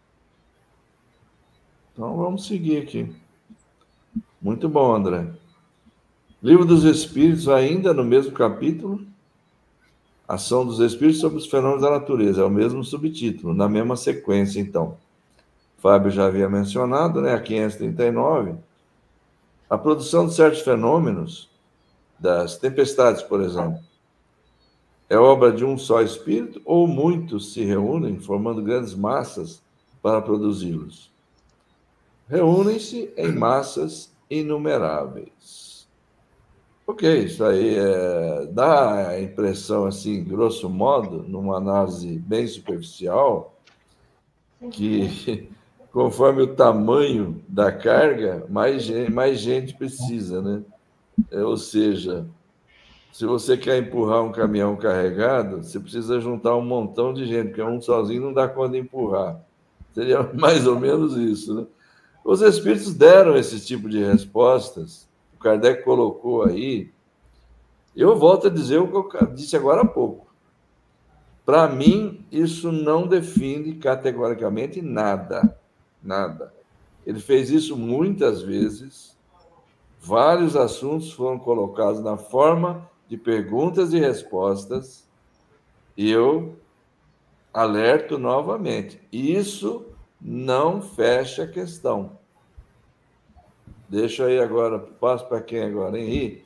Então vamos seguir aqui. Muito bom, André. Livro dos Espíritos, ainda no mesmo capítulo, Ação dos Espíritos sobre os Fenômenos da Natureza. É o mesmo subtítulo, na mesma sequência, então. Fábio já havia mencionado, né, a 539, a produção de certos fenômenos, das tempestades, por exemplo, é obra de um só espírito ou muitos se reúnem, formando grandes massas para produzi-los? Reúnem-se em massas inumeráveis. Ok, isso aí dá a impressão, assim, grosso modo, numa análise bem superficial, que conforme o tamanho da carga, mais gente precisa, né? Ou seja, se você quer empurrar um caminhão carregado, você precisa juntar um montão de gente, porque um sozinho não dá conta de empurrar. Seria mais ou menos isso, né? Os espíritos deram esse tipo de respostas, o Kardec colocou aí. Eu volto a dizer o que eu disse agora há pouco. Para mim, isso não define categoricamente nada. Nada. Ele fez isso muitas vezes. Vários assuntos foram colocados na forma de perguntas e respostas. E eu alerto novamente. Isso não fecha a questão. Deixa aí agora, passo para quem agora, Henri?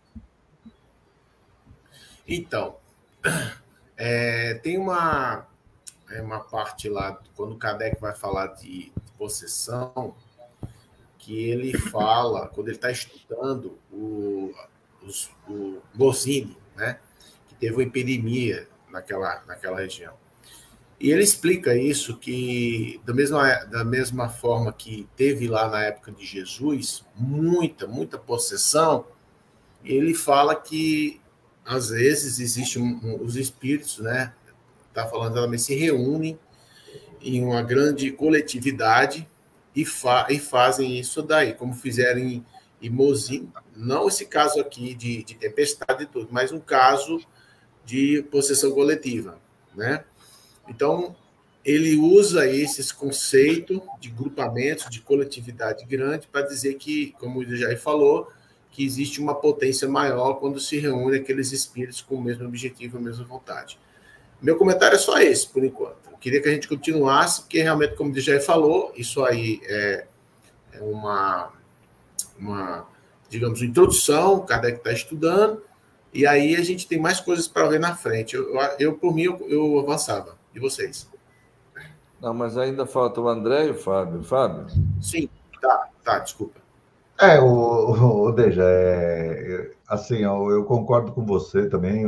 Então, tem uma parte lá, quando o Kardec vai falar de possessão, que ele fala, quando ele está estudando o Goscinny, né, que teve uma epidemia naquela região. E ele explica isso, que da mesma forma que teve lá na época de Jesus, muita possessão, ele fala que, às vezes, existem os espíritos, né? Está falando, também se reúnem em uma grande coletividade e fazem isso daí, como fizeram em Mozinho. Não esse caso aqui de tempestade e tudo, mas um caso de possessão coletiva, né? Então, ele usa esse conceito de grupamentos, de coletividade grande, para dizer que, como o Jair falou, que existe uma potência maior quando se reúne aqueles espíritos com o mesmo objetivo, a mesma vontade. Meu comentário é só esse, por enquanto. Eu queria que a gente continuasse, porque realmente, como o Jair falou, isso aí é uma digamos, introdução, o Kardec está estudando, e aí a gente tem mais coisas para ver na frente. Eu por mim, eu avançava. E vocês? Não, mas ainda falta o André e o Fábio. Fábio? Sim, tá, desculpa. O Deja, assim, eu concordo com você também,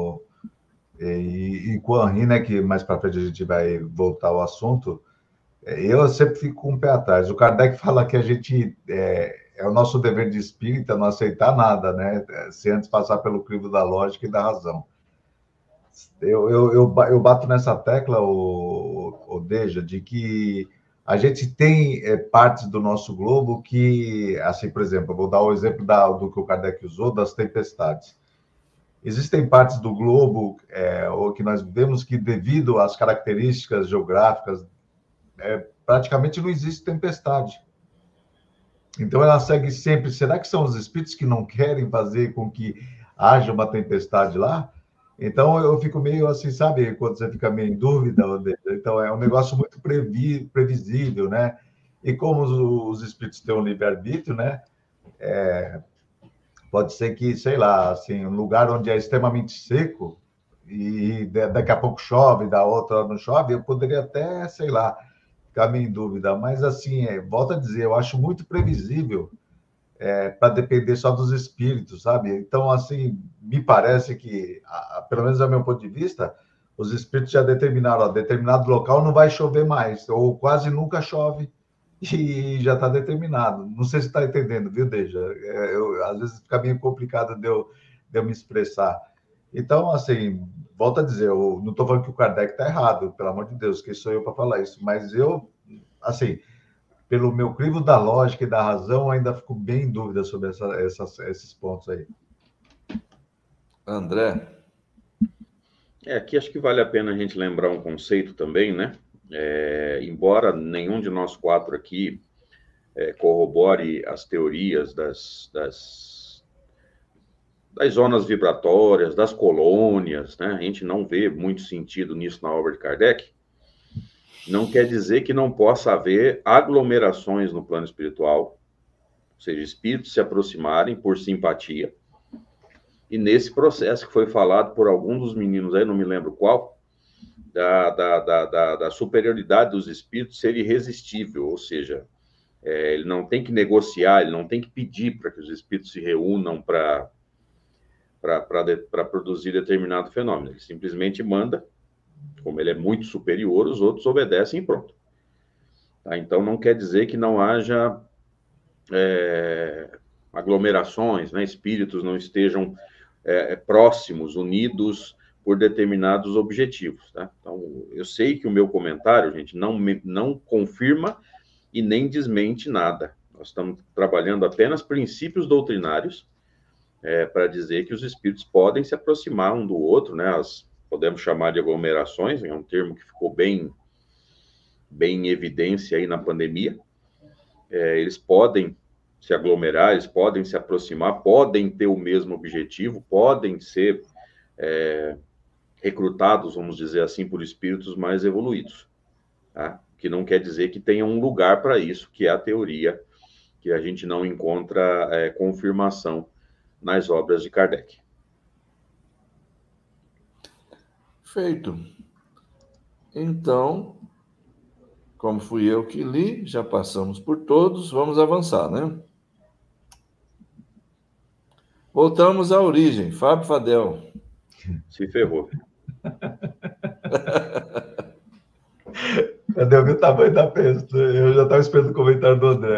e com o Henri, né, que mais para frente a gente vai voltar ao assunto. Eu sempre fico com o pé atrás. O Kardec fala que a gente é o nosso dever de espírita não aceitar nada, né, se antes passar pelo crivo da lógica e da razão. Eu bato nessa tecla, o Deja, de que a gente tem partes do nosso globo que, assim, por exemplo, eu vou dar o exemplo do que o Kardec usou, das tempestades. Existem partes do globo que nós vemos que, devido às características geográficas praticamente não existe tempestade. Então, ela segue sempre. Será que são os espíritos que não querem fazer com que haja uma tempestade lá? Então, eu fico meio assim, sabe? Quando você fica meio em dúvida. Então, é um negócio muito previsível, né? E como os espíritos têm um livre-arbítrio, né? Pode ser que, sei lá, assim, um lugar onde é extremamente seco e daqui a pouco chove, da outra hora não chove, eu poderia até, sei lá, ficar meio em dúvida. Mas, assim, volto a dizer, eu acho muito previsível para depender só dos espíritos, sabe? Então, assim, me parece que, pelo menos ao meu ponto de vista, os espíritos já determinaram, ó, determinado local não vai chover mais, ou quase nunca chove, e já está determinado. Não sei se está entendendo, viu, Deja? Às vezes fica meio complicado de eu me expressar. Então, assim, volto a dizer, eu não estou falando que o Kardec está errado, pelo amor de Deus, quem sou eu para falar isso, mas eu, assim, pelo meu crivo da lógica e da razão, ainda fico bem em dúvida sobre esses pontos aí. André? Aqui acho que vale a pena a gente lembrar um conceito também, né? Embora nenhum de nós quatro aqui corrobore as teorias das zonas vibratórias, das colônias, né? A gente não vê muito sentido nisso na obra de Kardec. Não quer dizer que não possa haver aglomerações no plano espiritual, ou seja, espíritos se aproximarem por simpatia. E nesse processo que foi falado por algum dos meninos aí, não me lembro qual, da superioridade dos espíritos ser irresistível, ou seja, ele não tem que negociar, ele não tem que pedir para que os espíritos se reúnam para produzir determinado fenômeno. Ele simplesmente manda, como ele é muito superior, os outros obedecem e pronto. Tá? Então, não quer dizer que não haja aglomerações, né? Espíritos não estejam próximos, unidos por determinados objetivos. Tá? Então, eu sei que o meu comentário, gente, não confirma e nem desmente nada. Nós estamos trabalhando apenas princípios doutrinários para dizer que os espíritos podem se aproximar um do outro, né? Podemos chamar de aglomerações, é um termo que ficou bem em evidência aí na pandemia. Eles podem se aglomerar, eles podem se aproximar, podem ter o mesmo objetivo, podem ser recrutados, vamos dizer assim, por espíritos mais evoluídos, tá? Que não quer dizer que tenha um lugar para isso, que é a teoria, que a gente não encontra confirmação nas obras de Kardec. Feito. Então, como fui eu que li, já passamos por todos, vamos avançar, né? Voltamos à origem. Fábio Fadel. Se ferrou. Cadê o tamanho da festa? Eu já estava esperando o comentário do André.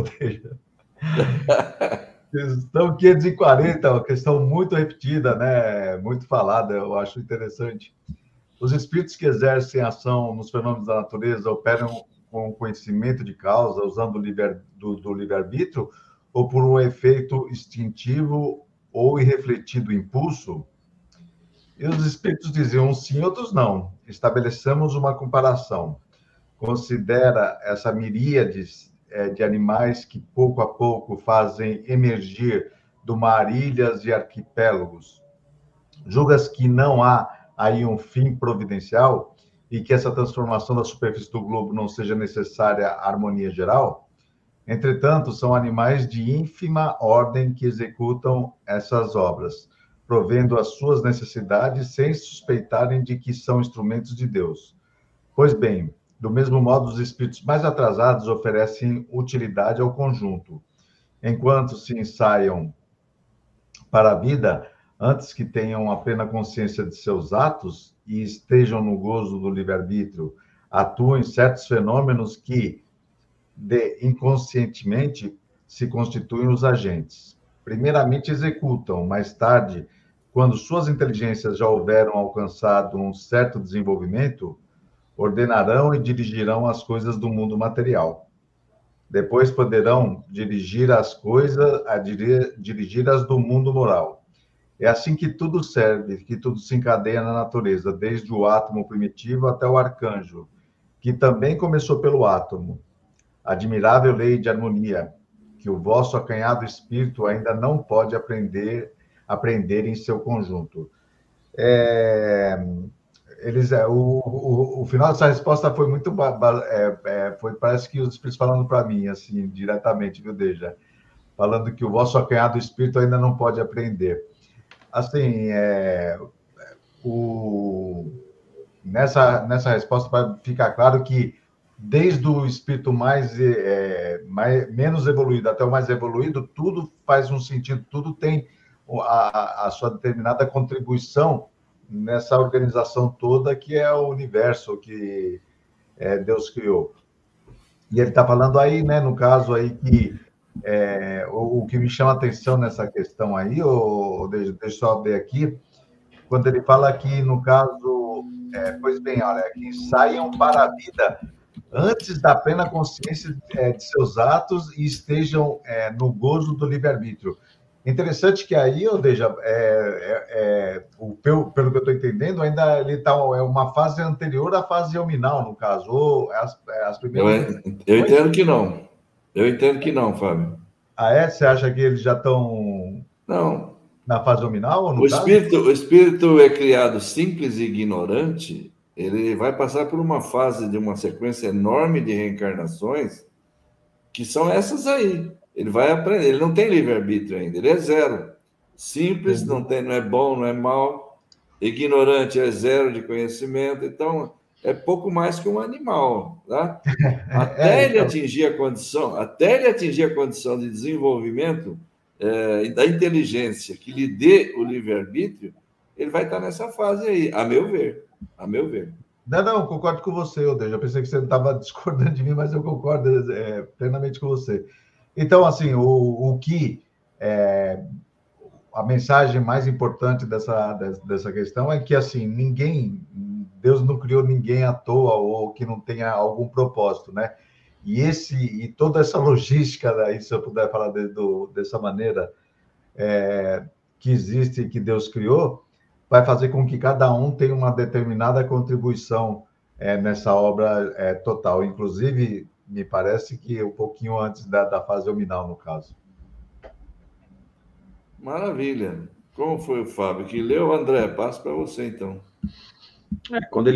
Questão 540, uma questão muito repetida, né? Muito falada, eu acho interessante. Os espíritos que exercem ação nos fenômenos da natureza operam com conhecimento de causa, usando do livre-arbítrio, ou por um efeito instintivo ou irrefletido impulso? E os espíritos diziam uns sim, outros não. Estabelecemos uma comparação. Considera essa miríade de animais que, pouco a pouco, fazem emergir do mar ilhas e arquipélagos. Julgas que não há aí um fim providencial e que essa transformação da superfície do globo não seja necessária à harmonia geral? Entretanto, são animais de ínfima ordem que executam essas obras, provendo as suas necessidades sem suspeitarem de que são instrumentos de Deus. Pois bem, do mesmo modo, os espíritos mais atrasados oferecem utilidade ao conjunto, enquanto se ensaiam para a vida, antes que tenham a plena consciência de seus atos e estejam no gozo do livre-arbítrio, atuam em certos fenômenos que, inconscientemente, se constituem os agentes. Primeiramente executam, mais tarde, quando suas inteligências já houveram alcançado um certo desenvolvimento, ordenarão e dirigirão as coisas do mundo material. Depois poderão dirigir as coisas, dirigir as do mundo moral. É assim que tudo serve, que tudo se encadeia na natureza, desde o átomo primitivo até o arcanjo, que também começou pelo átomo, admirável lei de harmonia, que o vosso acanhado espírito ainda não pode aprender em seu conjunto. O final dessa resposta foi muito... parece que os espíritos falando para mim, assim, diretamente, viu, Deja? Falando que o vosso acanhado espírito ainda não pode aprender. Assim, nessa resposta vai ficar claro que desde o espírito menos evoluído até o mais evoluído, tudo faz um sentido, tudo tem a sua determinada contribuição nessa organização toda que é o universo que Deus criou. E ele está falando aí, né, no caso aí, que o que me chama a atenção nessa questão aí, deixa eu só ver aqui, quando ele fala que, no caso, pois bem, olha, que saiam para a vida antes da plena consciência de seus atos e estejam no gozo do livre-arbítrio. Interessante que aí, pelo que eu estou entendendo, ainda ele está uma fase anterior à fase euminal, no caso, ou as primeiras... Eu entendo que não. Eu entendo que não, Fábio. Você acha que eles já estão... Não. Na fase nominal ou no o espírito é criado simples e ignorante, ele vai passar por uma fase de uma sequência enorme de reencarnações, que são essas aí. Ele vai aprender, ele não tem livre-arbítrio ainda, ele é zero. Simples, não é bom, não é mal. Ignorante é zero de conhecimento, então é pouco mais que um animal, tá? Até ele atingir a condição de desenvolvimento da inteligência que lhe dê o livre-arbítrio, ele vai estar nessa fase aí, a meu ver. Não, concordo com você, Odeja. Eu pensei que você estava discordando de mim, mas eu concordo plenamente com você. Então, assim, a mensagem mais importante dessa questão é que, assim, Deus não criou ninguém à toa ou que não tenha algum propósito, né? E toda essa logística, daí, se eu puder falar dessa maneira, que existe, que Deus criou, vai fazer com que cada um tenha uma determinada contribuição nessa obra total. Inclusive, me parece que um pouquinho antes da fase euminal, no caso. Maravilha. Como foi o Fábio que leu, André? Passo para você, então. Quando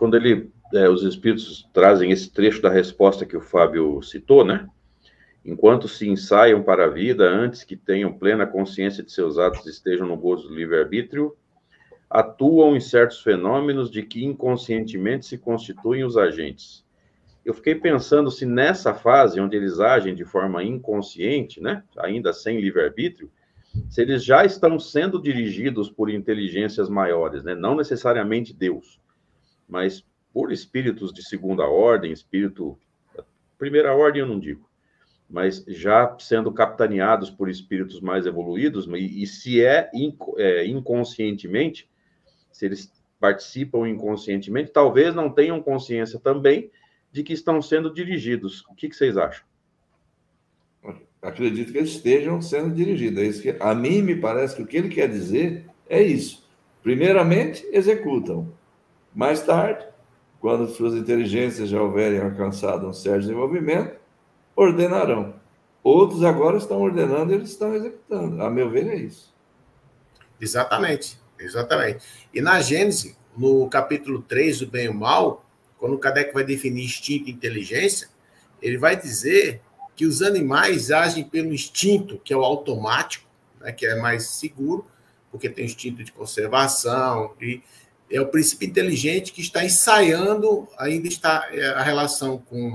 os espíritos trazem esse trecho da resposta que o Fábio citou, né? Enquanto se ensaiam para a vida, antes que tenham plena consciência de seus atos e estejam no gozo do livre-arbítrio, atuam em certos fenômenos de que inconscientemente se constituem os agentes. Eu fiquei pensando se nessa fase, onde eles agem de forma inconsciente, né? Ainda sem livre-arbítrio, se eles já estão sendo dirigidos por inteligências maiores, né? Não necessariamente Deus, mas por espíritos de segunda ordem, primeira ordem eu não digo, mas já sendo capitaneados por espíritos mais evoluídos, e se inconscientemente, se eles participam inconscientemente, talvez não tenham consciência também de que estão sendo dirigidos. O que vocês acham? Acredito que eles estejam sendo dirigidos. A mim me parece que o que ele quer dizer é isso. Primeiramente, executam. Mais tarde, quando suas inteligências já houverem alcançado um certo desenvolvimento, ordenarão. Outros agora estão ordenando e eles estão executando. A meu ver, é isso. Exatamente. E na Gênese, no capítulo 3, o bem e o mal, quando o Kardec vai definir instinto e inteligência, ele vai dizer que os animais agem pelo instinto, que é o automático, né, que é mais seguro, porque tem o instinto de conservação, e é o princípio inteligente que está ensaiando, ainda está a relação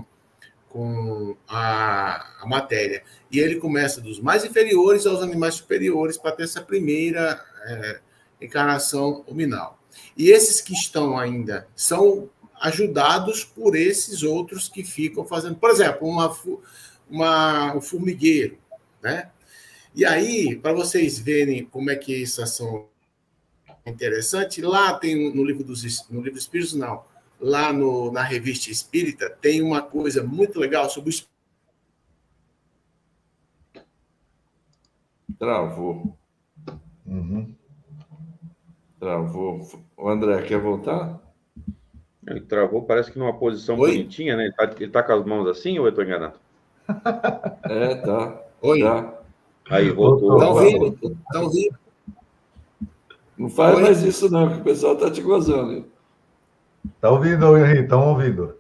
com a matéria. E ele começa dos mais inferiores aos animais superiores para ter essa primeira encarnação nominal. E esses que estão ainda são ajudados por esses outros que ficam fazendo, por exemplo, um formigueiro, né? E aí, para vocês verem como é que essa ação é interessante, lá tem no livro Espíritos, não, lá na Revista Espírita, tem uma coisa muito legal sobre o... Travou. Uhum. Travou. O André, quer voltar? Ele travou, parece que numa posição Oi? bonitinha, né? Ele tá com as mãos assim ou eu tô enganado? Tá. Oi? Tá. Aí, voltou. Estão Opa, ouvindo? Estão ouvindo? não faz Oi? mais isso não, que o pessoal tá te gozando. Tá ouvindo, Henrique? Estão ouvindo.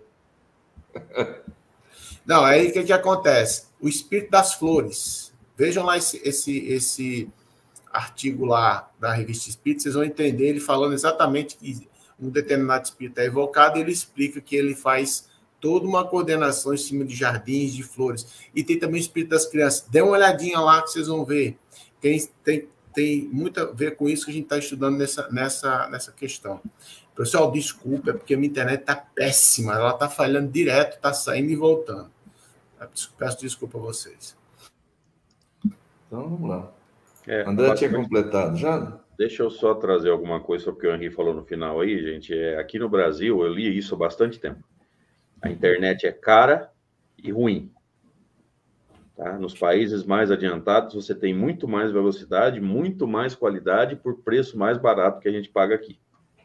Não, aí o que acontece? O espírito das flores. Vejam lá esse artigo lá da Revista Espírita, vocês vão entender ele falando exatamente que um determinado espírito é evocado, e ele explica que ele faz toda uma coordenação em cima de jardins, de flores. E tem também o espírito das crianças. Dê uma olhadinha lá que vocês vão ver. Tem muito a ver com isso que a gente está estudando nessa questão. Pessoal, desculpa, é porque a minha internet está péssima, ela está falhando direto, está saindo e voltando. Peço desculpa a vocês. Então, vamos lá. André tinha completado já? Deixa eu só trazer alguma coisa sobre o que o Henrique falou no final aí, gente. Aqui no Brasil, eu li isso há bastante tempo. A internet é cara e ruim. Tá? Nos países mais adiantados, você tem muito mais velocidade, muito mais qualidade por preço mais barato que a gente paga aqui.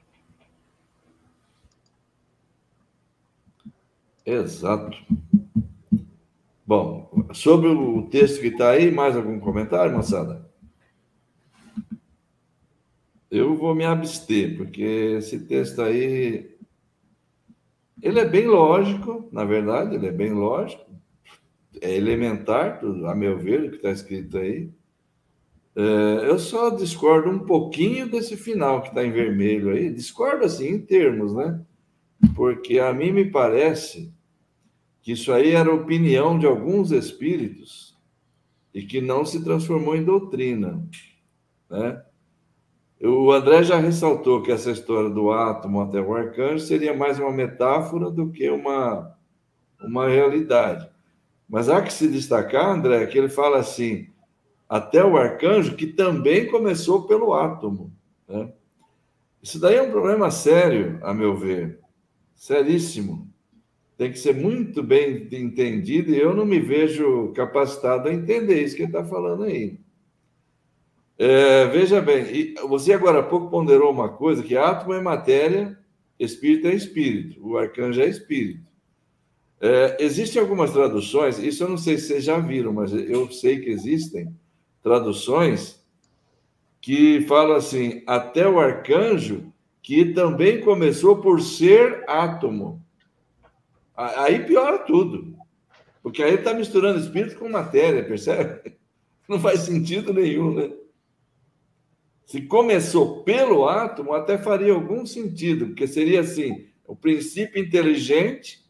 Exato. Bom, sobre o texto que está aí, mais algum comentário, moçada? Eu vou me abster, porque esse texto aí, ele é bem lógico, na verdade, ele é bem lógico, é elementar, a meu ver, o que está escrito aí. Eu só discordo um pouquinho desse final que está em vermelho aí, discordo assim, em termos, né? Porque a mim me parece que isso aí era opinião de alguns espíritos e que não se transformou em doutrina, né? O André já ressaltou que essa história do átomo até o arcanjo seria mais uma metáfora do que uma realidade. Mas há que se destacar, André, que ele fala assim, até o arcanjo, que também começou pelo átomo, né? Isso daí é um problema sério, a meu ver, seríssimo. Tem que ser muito bem entendido e eu não me vejo capacitado a entender isso que ele está falando aí. Veja bem, você agora há pouco ponderou uma coisa, que átomo é matéria, espírito é espírito, o arcanjo é espírito. Existem algumas traduções, isso eu não sei se vocês já viram, mas eu sei que existem traduções que falam assim, até o arcanjo, que também começou por ser átomo. Aí piora tudo, porque aí está misturando espírito com matéria, percebe? Não faz sentido nenhum, né? Se começou pelo átomo, até faria algum sentido, porque seria assim, o princípio inteligente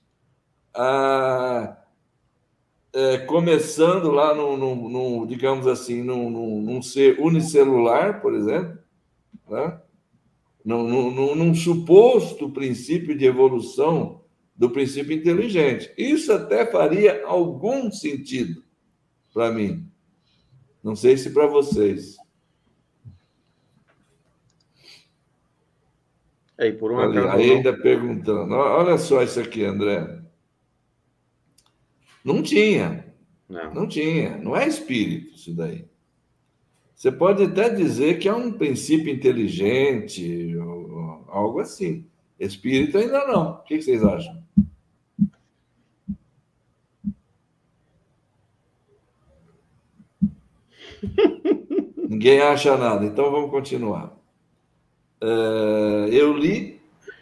começando lá digamos assim, num ser unicelular, por exemplo, né? Num suposto princípio de evolução do princípio inteligente. Isso até faria algum sentido para mim. Não sei se para vocês. E por um acaso, aí ainda perguntando, olha só isso aqui, André. Não tinha. Não tinha. Não é espírito isso daí. Você pode até dizer que é um princípio inteligente, ou algo assim. Espírito ainda não. O que vocês acham? Ninguém acha nada. Então vamos continuar. Eu li.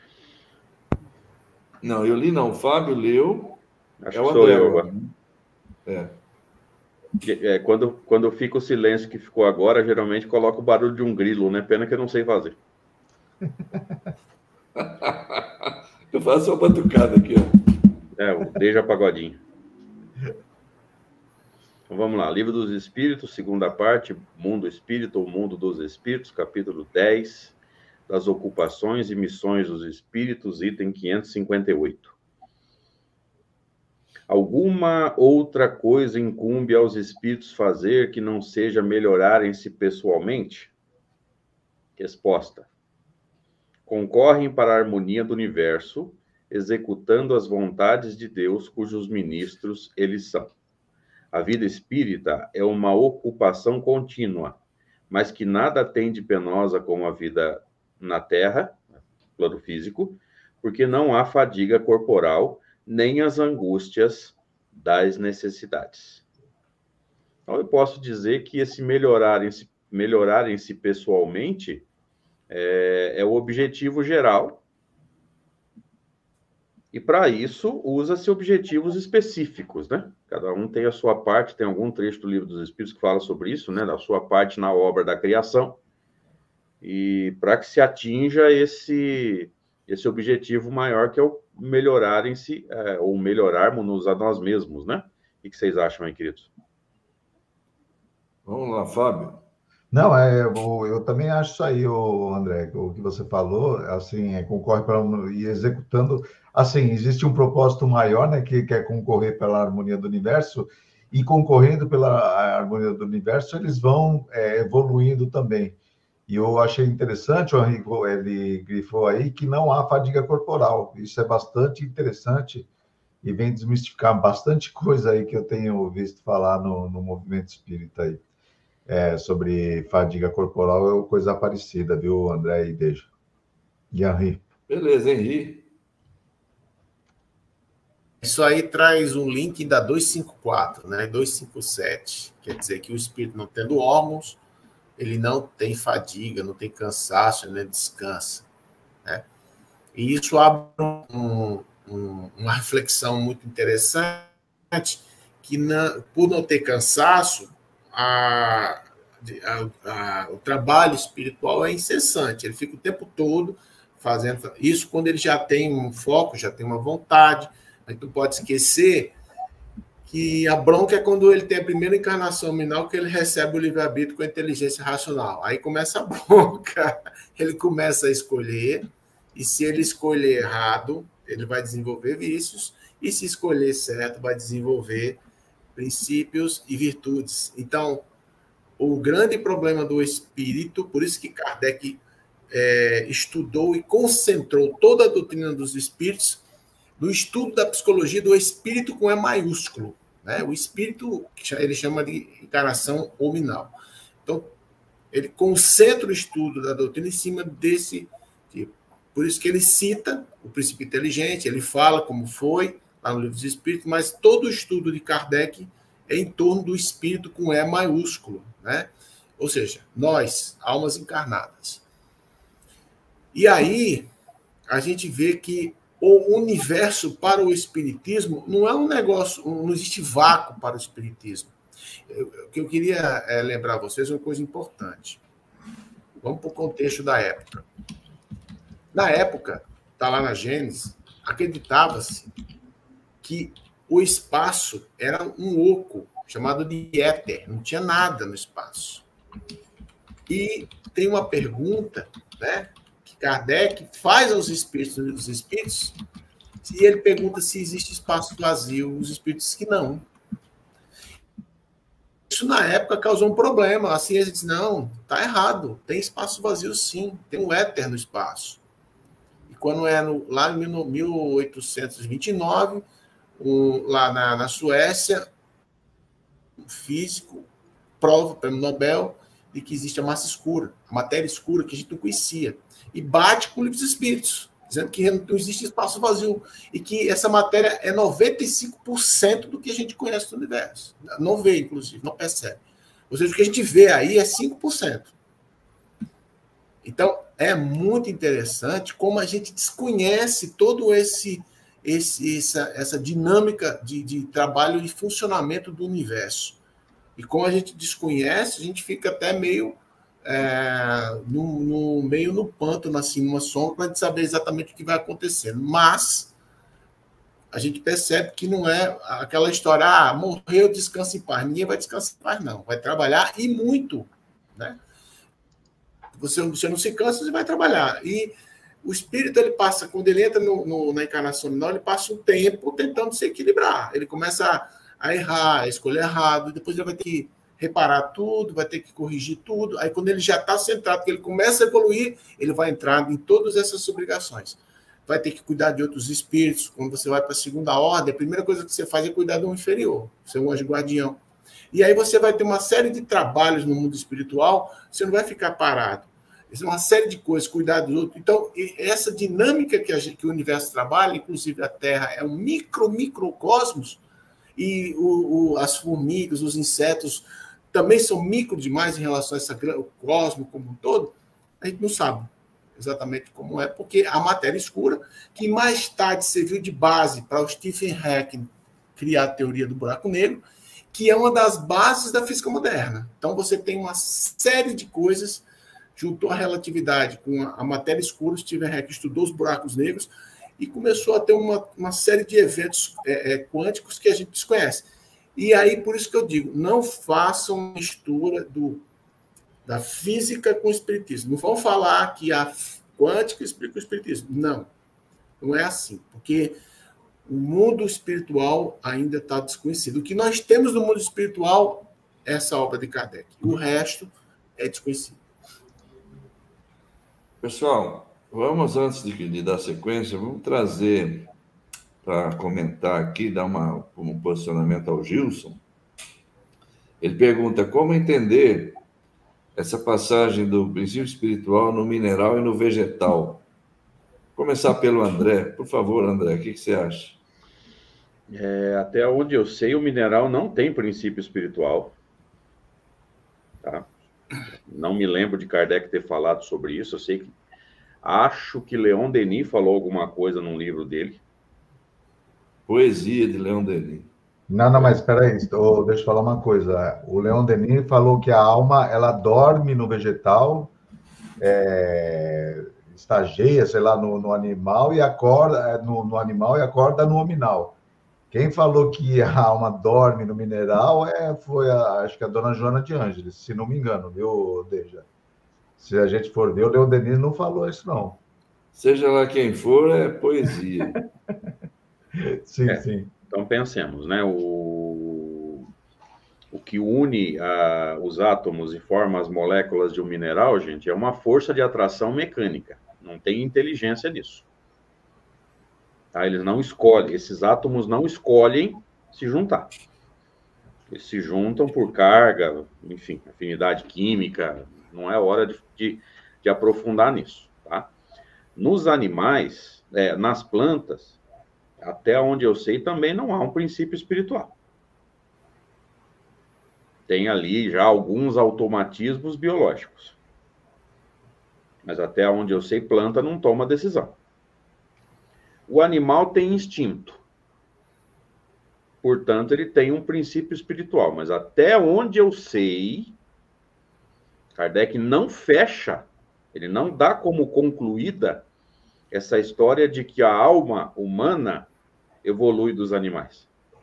Não, eu li não. O Fábio leu. Acho que sou eu agora. Quando fica o silêncio que ficou agora, geralmente coloca o barulho de um grilo, né? Pena que eu não sei fazer. Eu faço uma batucada aqui, ó. O Deja Pagodinho. Então vamos lá. Livro dos Espíritos, segunda parte, Mundo Espírito ou Mundo dos Espíritos, capítulo 10, das ocupações e missões dos espíritos, item 558. Alguma outra coisa incumbe aos espíritos fazer que não seja melhorarem-se pessoalmente? Resposta. Concorrem para a harmonia do universo, executando as vontades de Deus, cujos ministros eles são. A vida espírita é uma ocupação contínua, mas que nada tem de penosa como a vida na Terra, plano físico, porque não há fadiga corporal, nem as angústias das necessidades. Então, eu posso dizer que esse melhorarem-se pessoalmente é o objetivo geral, e para isso usa-se objetivos específicos, né? Cada um tem a sua parte, tem algum trecho do Livro dos Espíritos que fala sobre isso, né? Da sua parte na obra da criação, e para que se atinja esse objetivo maior, que é o melhorarem-se, ou melhorarmos-nos a nós mesmos, né? O que vocês acham aí, queridos? Vamos lá, Fábio. Não, eu também acho isso aí, André, o que você falou, assim, concorre para ir executando, assim, existe um propósito maior, né, que é concorrer pela harmonia do universo, e concorrendo pela harmonia do universo, eles vão evoluindo também. E eu achei interessante, o Henrique, ele grifou aí, que não há fadiga corporal. Isso é bastante interessante e vem desmistificar bastante coisa aí que eu tenho visto falar no movimento espírita aí. Sobre fadiga corporal é coisa parecida, viu, André e Deja? E Henri? Beleza, Henri. Isso aí traz um link da 254, né? 257. Quer dizer que o espírito, não tendo órgãos, ele não tem fadiga, não tem cansaço, ele não descansa, né? E isso abre uma reflexão muito interessante, que por não ter cansaço, o trabalho espiritual é incessante, ele fica o tempo todo fazendo isso. Quando ele já tem um foco, já tem uma vontade, aí tu pode esquecer que a bronca é quando ele tem a primeira encarnação nominal, que ele recebe o livre-arbítrio com a inteligência racional. Aí começa a bronca, ele começa a escolher, e se ele escolher errado, ele vai desenvolver vícios, e se escolher certo, vai desenvolver princípios e virtudes. Então, o grande problema do espírito, por isso que Kardec estudou e concentrou toda a doutrina dos espíritos no estudo da psicologia do espírito com E maiúsculo, né? O espírito, ele chama de encarnação nominal. Então, ele concentra o estudo da doutrina em cima desse tipo. Por isso que ele cita o princípio inteligente, ele fala como foi lá no Livro dos Espíritos, mas todo o estudo de Kardec é em torno do espírito com E maiúsculo, né? Ou seja, nós, almas encarnadas. E aí, a gente vê que o universo para o espiritismo não é um negócio, não existe vácuo para o espiritismo. O que eu queria lembrar a vocês é uma coisa importante. Vamos para o contexto da época. Na época, está lá na Gênesis, acreditava-se que o espaço era um oco, chamado de éter, não tinha nada no espaço. E tem uma pergunta, né, que Kardec faz aos espíritos, e ele pergunta se existe espaço vazio, os espíritos dizem que não. Isso, na época, causou um problema. A ciência disse, não, está errado, tem espaço vazio sim, tem um éter no espaço. E quando lá em 1829, lá na Suécia, um físico prova, prêmio Nobel, de que existe a massa escura, a matéria escura que a gente não conhecia. E bate com o Livro dos Espíritos, dizendo que não existe espaço vazio e que essa matéria é 95% do que a gente conhece do universo. Não vê, inclusive, não percebe. Ou seja, o que a gente vê aí é 5%. Então, é muito interessante como a gente desconhece todo essa dinâmica de trabalho e funcionamento do universo. E como a gente desconhece, a gente fica até meio no pântano, assim, numa sombra, para saber exatamente o que vai acontecer. Mas a gente percebe que não é aquela história, morreu, descansa em paz. Ninguém vai descansar em paz, não. Vai trabalhar e muito, né? Você não se cansa, você vai trabalhar. E o espírito, ele passa, quando ele entra na encarnação nominal, ele passa um tempo tentando se equilibrar. Ele começa a errar, a escolher errado, e depois ele vai ter que reparar tudo, vai ter que corrigir tudo. Aí, quando ele já está centrado, que ele começa a evoluir, ele vai entrar em todas essas obrigações. Vai ter que cuidar de outros espíritos. Quando você vai para a segunda ordem, a primeira coisa que você faz é cuidar do inferior, ser um anjo guardião. E aí você vai ter uma série de trabalhos no mundo espiritual, você não vai ficar parado. uma série de coisas, cuidar dos outros. Então, essa dinâmica que o universo trabalha, inclusive a Terra, é um microcosmos, e as formigas, os insetos também são micro demais em relação a o cosmos como um todo, a gente não sabe exatamente como é, porque a matéria escura, que mais tarde serviu de base para o Stephen Hawking criar a teoria do buraco negro, que é uma das bases da física moderna. Então, você tem uma série de coisas, juntou a relatividade com a matéria escura, Stephen Hawking estudou os buracos negros e começou a ter uma série de eventos quânticos que a gente desconhece. E aí, por isso que eu digo, não façam mistura da física com o espiritismo. Não vão falar que a quântica explica o espiritismo. Não, não é assim, porque o mundo espiritual ainda está desconhecido. O que nós temos no mundo espiritual é essa obra de Kardec. O resto é desconhecido. Pessoal, vamos, antes de dar sequência, vamos trazer para comentar aqui, dar um posicionamento ao Gilson. Ele pergunta como entender essa passagem do princípio espiritual no mineral e no vegetal. Vou começar pelo André. Por favor, André, o que você acha? Até onde eu sei, o mineral não tem princípio espiritual. Tá? Não me lembro de Kardec ter falado sobre isso. Eu sei que acho que Leon Denis falou alguma coisa num livro dele. Poesia de Leon Denis. Não, mas espera aí, deixa eu falar uma coisa. O Leon Denis falou que a alma, ela dorme no vegetal, estageia, sei lá, no animal e acorda no animal e acorda no hominal. Quem falou que a alma dorme no mineral foi acho que a dona Joana de Ângeles, se não me engano, viu, Deja? Se a gente for ver, o Leon Denis não falou isso, não. Seja lá quem for, é poesia. Sim, sim. Então, pensemos, né? O que une os átomos e forma as moléculas de um mineral, gente, é uma força de atração mecânica. Não tem inteligência nisso. Tá? Eles não escolhem, esses átomos não escolhem se juntar. Eles se juntam por carga, enfim, afinidade química. Não é hora de aprofundar nisso, tá? Nos animais, nas plantas, até onde eu sei, também não há um princípio espiritual. Tem ali já alguns automatismos biológicos. Mas até onde eu sei, planta não toma decisão. O animal tem instinto. Portanto, ele tem um princípio espiritual. Mas até onde eu sei, Kardec não fecha, ele não dá como concluída essa história de que a alma humana evolui dos animais.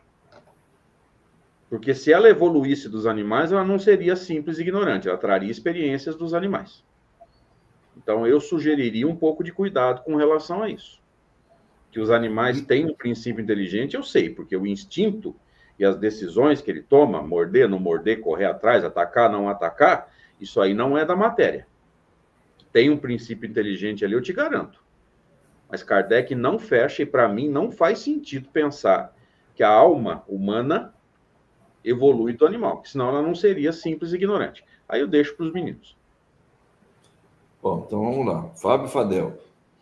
Porque se ela evoluísse dos animais, ela não seria simples e ignorante, ela traria experiências dos animais. Então, eu sugeriria um pouco de cuidado com relação a isso. Que os animais têm um princípio inteligente, eu sei, porque o instinto e as decisões que ele toma, morder, não morder, correr atrás, atacar, não atacar, isso aí não é da matéria. Tem um princípio inteligente ali, eu te garanto. Mas Kardec não fecha e, para mim, não faz sentido pensar que a alma humana evolui do animal, porque senão ela não seria simples e ignorante. Aí eu deixo para os meninos. Bom, então vamos lá. Fábio Fadel.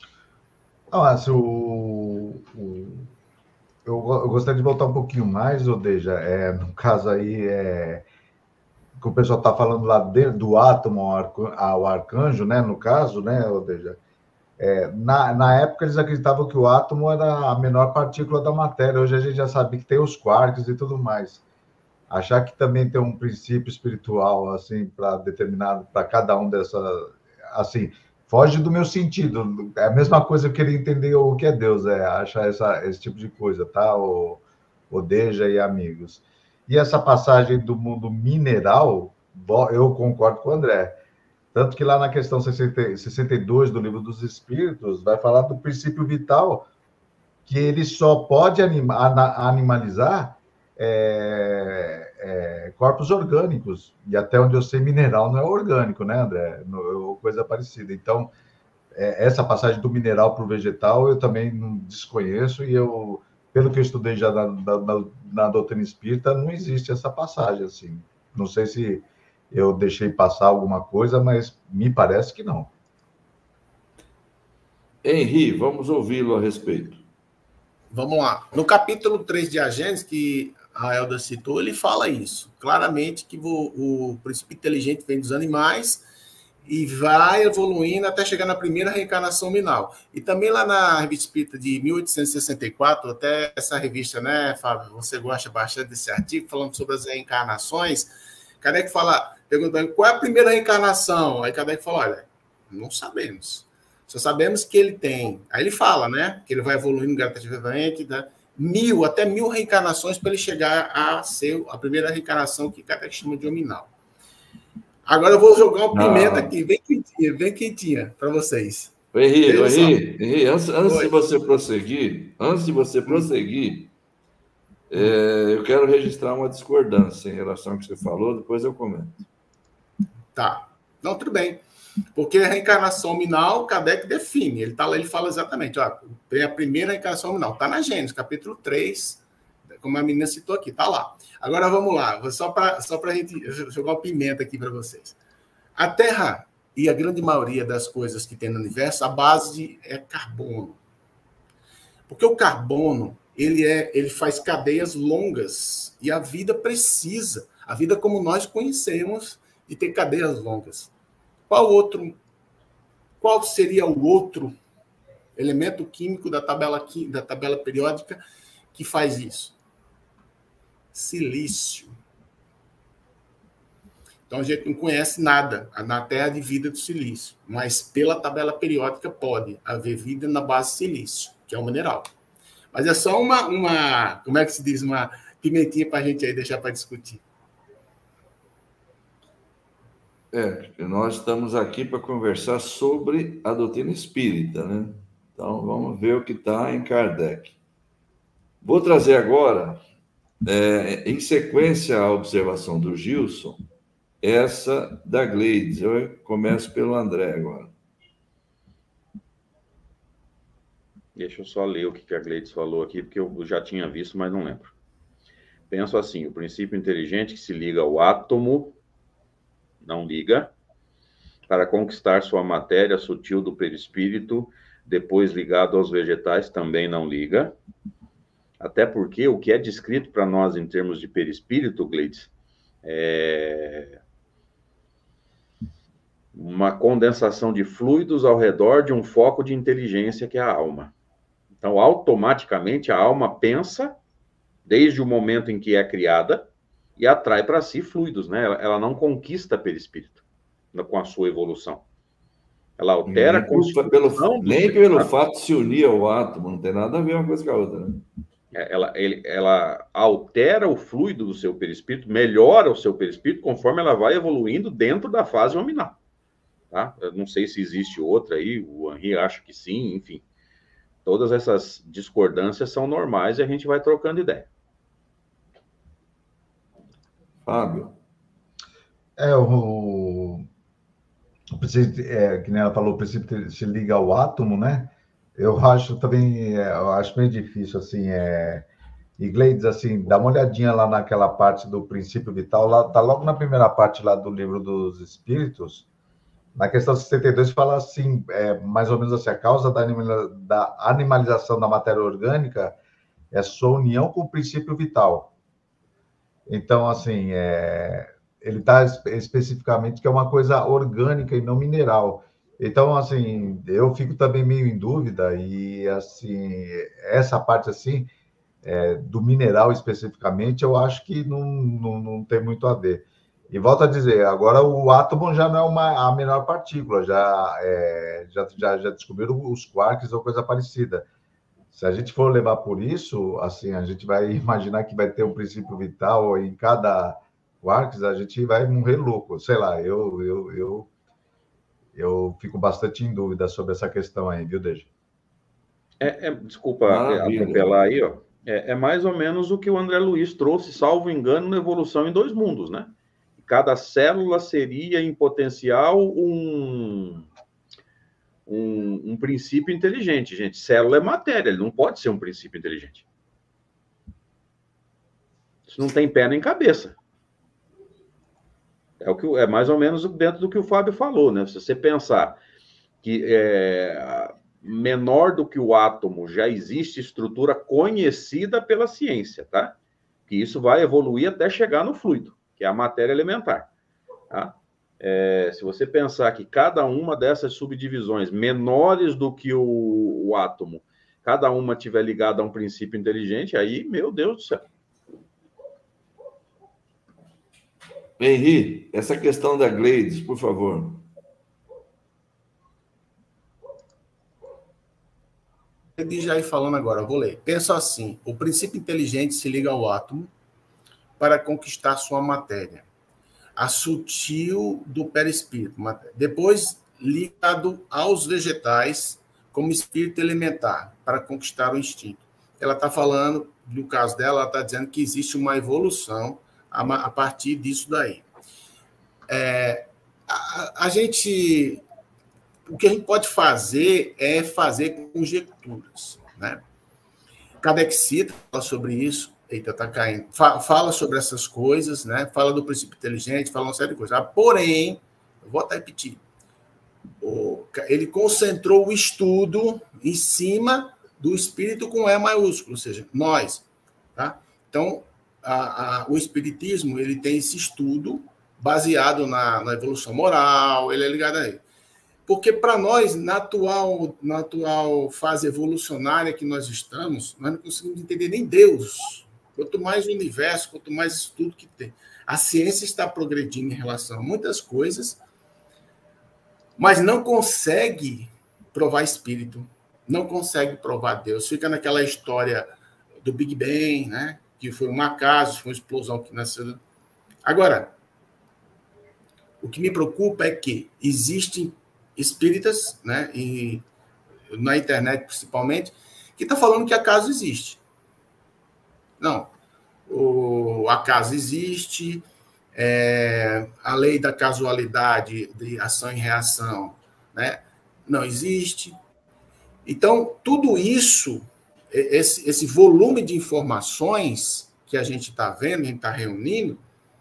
Eu gostaria de voltar um pouquinho mais, Odeja. No caso aí, que o pessoal está falando lá dentro do átomo ao arcanjo, né? No caso, né, Odeja? Na época, eles acreditavam que o átomo era a menor partícula da matéria. Hoje a gente já sabe que tem os quarks e tudo mais. Achar que também tem um princípio espiritual, assim, para cada um dessa... Assim, foge do meu sentido. É a mesma coisa que eu queria entender o que é Deus, achar esse tipo de coisa, tá? Odeja e amigos. E essa passagem do mundo mineral, eu concordo com o André. Tanto que lá na questão 62 do Livro dos Espíritos, vai falar do princípio vital, que ele só pode animalizar corpos orgânicos. E até onde eu sei, mineral não é orgânico, né, André? Coisa parecida. Então, essa passagem do mineral para o vegetal, eu também não desconheço, e pelo que eu estudei já na doutrina espírita, não existe essa passagem, assim. Não sei se eu deixei passar alguma coisa, mas me parece que não. Henri, vamos ouvi-lo a respeito. Vamos lá. No capítulo 3 de A Gênesis, que a Elda citou, ele fala isso. Claramente que o princípio inteligente vem dos animais e vai evoluindo até chegar na primeira reencarnação nominal. E também lá na Revista Espírita de 1864, até essa revista, né, Fábio, você gosta bastante desse artigo, falando sobre as reencarnações, Kardec fala, perguntando qual é a primeira reencarnação? Aí Kardec fala, olha, não sabemos. Só sabemos que ele tem. Aí ele fala, né, que ele vai evoluindo gradativamente, né, até 1000 reencarnações para ele chegar a ser a primeira reencarnação que Kardec chama de hominal. Agora eu vou jogar uma pimenta aqui, bem quentinha para vocês. Henri, antes de você prosseguir, eu quero registrar uma discordância em relação ao que você falou, depois eu comento. Tá. Não, tudo bem. Porque a reencarnação nominal, Kardec define. Ele tá lá, ele fala exatamente, ó, tem a primeira reencarnação nominal, está na Gênesis, capítulo 3, como a menina citou aqui, tá lá. Agora vamos lá, só para a gente jogar uma pimenta aqui para vocês. A Terra e a grande maioria das coisas que tem no universo, a base é carbono. Porque o carbono, ele faz cadeias longas e a vida precisa, a vida como nós conhecemos, de ter cadeias longas. Qual seria o outro elemento químico da tabela periódica que faz isso? Silício. Então, a gente não conhece nada na Terra de vida do silício, mas pela tabela periódica pode haver vida na base de silício, que é um mineral. Mas é só como é que se diz, uma pimentinha para a gente aí deixar para discutir. Nós estamos aqui para conversar sobre a doutrina espírita, né? Então, vamos ver o que está em Kardec. Vou trazer agora, em sequência à observação do Gilson, essa da Gleides. Eu começo pelo André agora. Deixa eu só ler o que a Gleides falou aqui, porque eu já tinha visto, mas não lembro. Penso assim, o princípio inteligente que se liga ao átomo, não liga, para conquistar sua matéria sutil do perispírito, depois ligado aos vegetais, também não liga. Até porque o que é descrito para nós em termos de perispírito, Gleides, é uma condensação de fluidos ao redor de um foco de inteligência que é a alma. Então, automaticamente, a alma pensa, desde o momento em que é criada, e atrai para si fluidos, né? Ela não conquista perispírito com a sua evolução. Ela altera a constituição nem pelo fato de se unir ao átomo, não tem nada a ver uma coisa com a outra, né? Ela altera o fluido do seu perispírito, melhora o seu perispírito conforme ela vai evoluindo dentro da fase nominal. Tá? Eu não sei se existe outra aí, o Henri acha que sim, enfim. Todas essas discordâncias são normais e a gente vai trocando ideia. Fábio. Que nem ela falou, o princípio se liga ao átomo, né? Eu acho também, eu acho meio difícil, assim, E Gleides, assim, dá uma olhadinha lá naquela parte do princípio vital, lá, tá logo na primeira parte lá do Livro dos Espíritos, na questão 62 fala assim, mais ou menos assim, a causa da animalização da matéria orgânica é sua união com o princípio vital. Então, assim, ele está especificamente que é uma coisa orgânica e não mineral. Então, assim, eu fico também meio em dúvida e, assim, essa parte, assim, do mineral especificamente, eu acho que não tem muito a ver. E volto a dizer, agora o átomo já não é a menor partícula, já descobriram os quarks ou coisa parecida. Se a gente for levar por isso, assim, a gente vai imaginar que vai ter um princípio vital em cada quarks, a gente vai morrer louco. Sei lá, eu fico bastante em dúvida sobre essa questão aí, viu, Deja? Desculpa atropelar aí, ó. É mais ou menos o que o André Luiz trouxe, salvo engano, na Evolução em Dois Mundos, né? Cada célula seria, em potencial, um princípio inteligente, gente. Célula é matéria, ele não pode ser um princípio inteligente. Isso não tem pé nem cabeça. É mais ou menos dentro do que o Fábio falou, né? Se você pensar que menor do que o átomo já existe estrutura conhecida pela ciência, tá? Que isso vai evoluir até chegar no fluido, que é a matéria elementar, tá? Se você pensar que cada uma dessas subdivisões menores do que o átomo, cada uma tiver ligada a um princípio inteligente, aí, meu Deus do céu. Henri, essa questão da Gleides, por favor. Ele já ir falando agora, eu vou ler. Pensa assim, o princípio inteligente se liga ao átomo para conquistar sua matéria. A sutil do perispírito. Depois, ligado aos vegetais como espírito elementar, para conquistar o instinto. Ela está falando, no caso dela, ela está dizendo que existe uma evolução a partir disso daí. O que a gente pode fazer é fazer conjecturas, né? Kardec cita, fala sobre isso, eita, tá caindo, fala sobre essas coisas, né? Fala do princípio inteligente, fala uma série de coisas. Porém, eu vou até repetir, ele concentrou o estudo em cima do espírito com E maiúsculo, ou seja, nós, tá? Então, o espiritismo, ele tem esse estudo baseado na evolução moral, ele é ligado a ele. Porque para nós, na atual fase evolucionária que nós estamos, nós não conseguimos entender nem Deus. Quanto mais o universo, quanto mais estudo que tem. A ciência está progredindo em relação a muitas coisas, mas não consegue provar espírito, não consegue provar Deus. Fica naquela história do Big Bang, né? Que foi um acaso, foi uma explosão que nasceu. Agora, o que me preocupa é que existem espíritas, né, e na internet principalmente, que está falando que acaso existe. Não. O acaso existe, a lei da casualidade de ação e reação, né, não existe. Então, tudo isso, esse volume de informações que a gente está vendo, a gente está reunindo,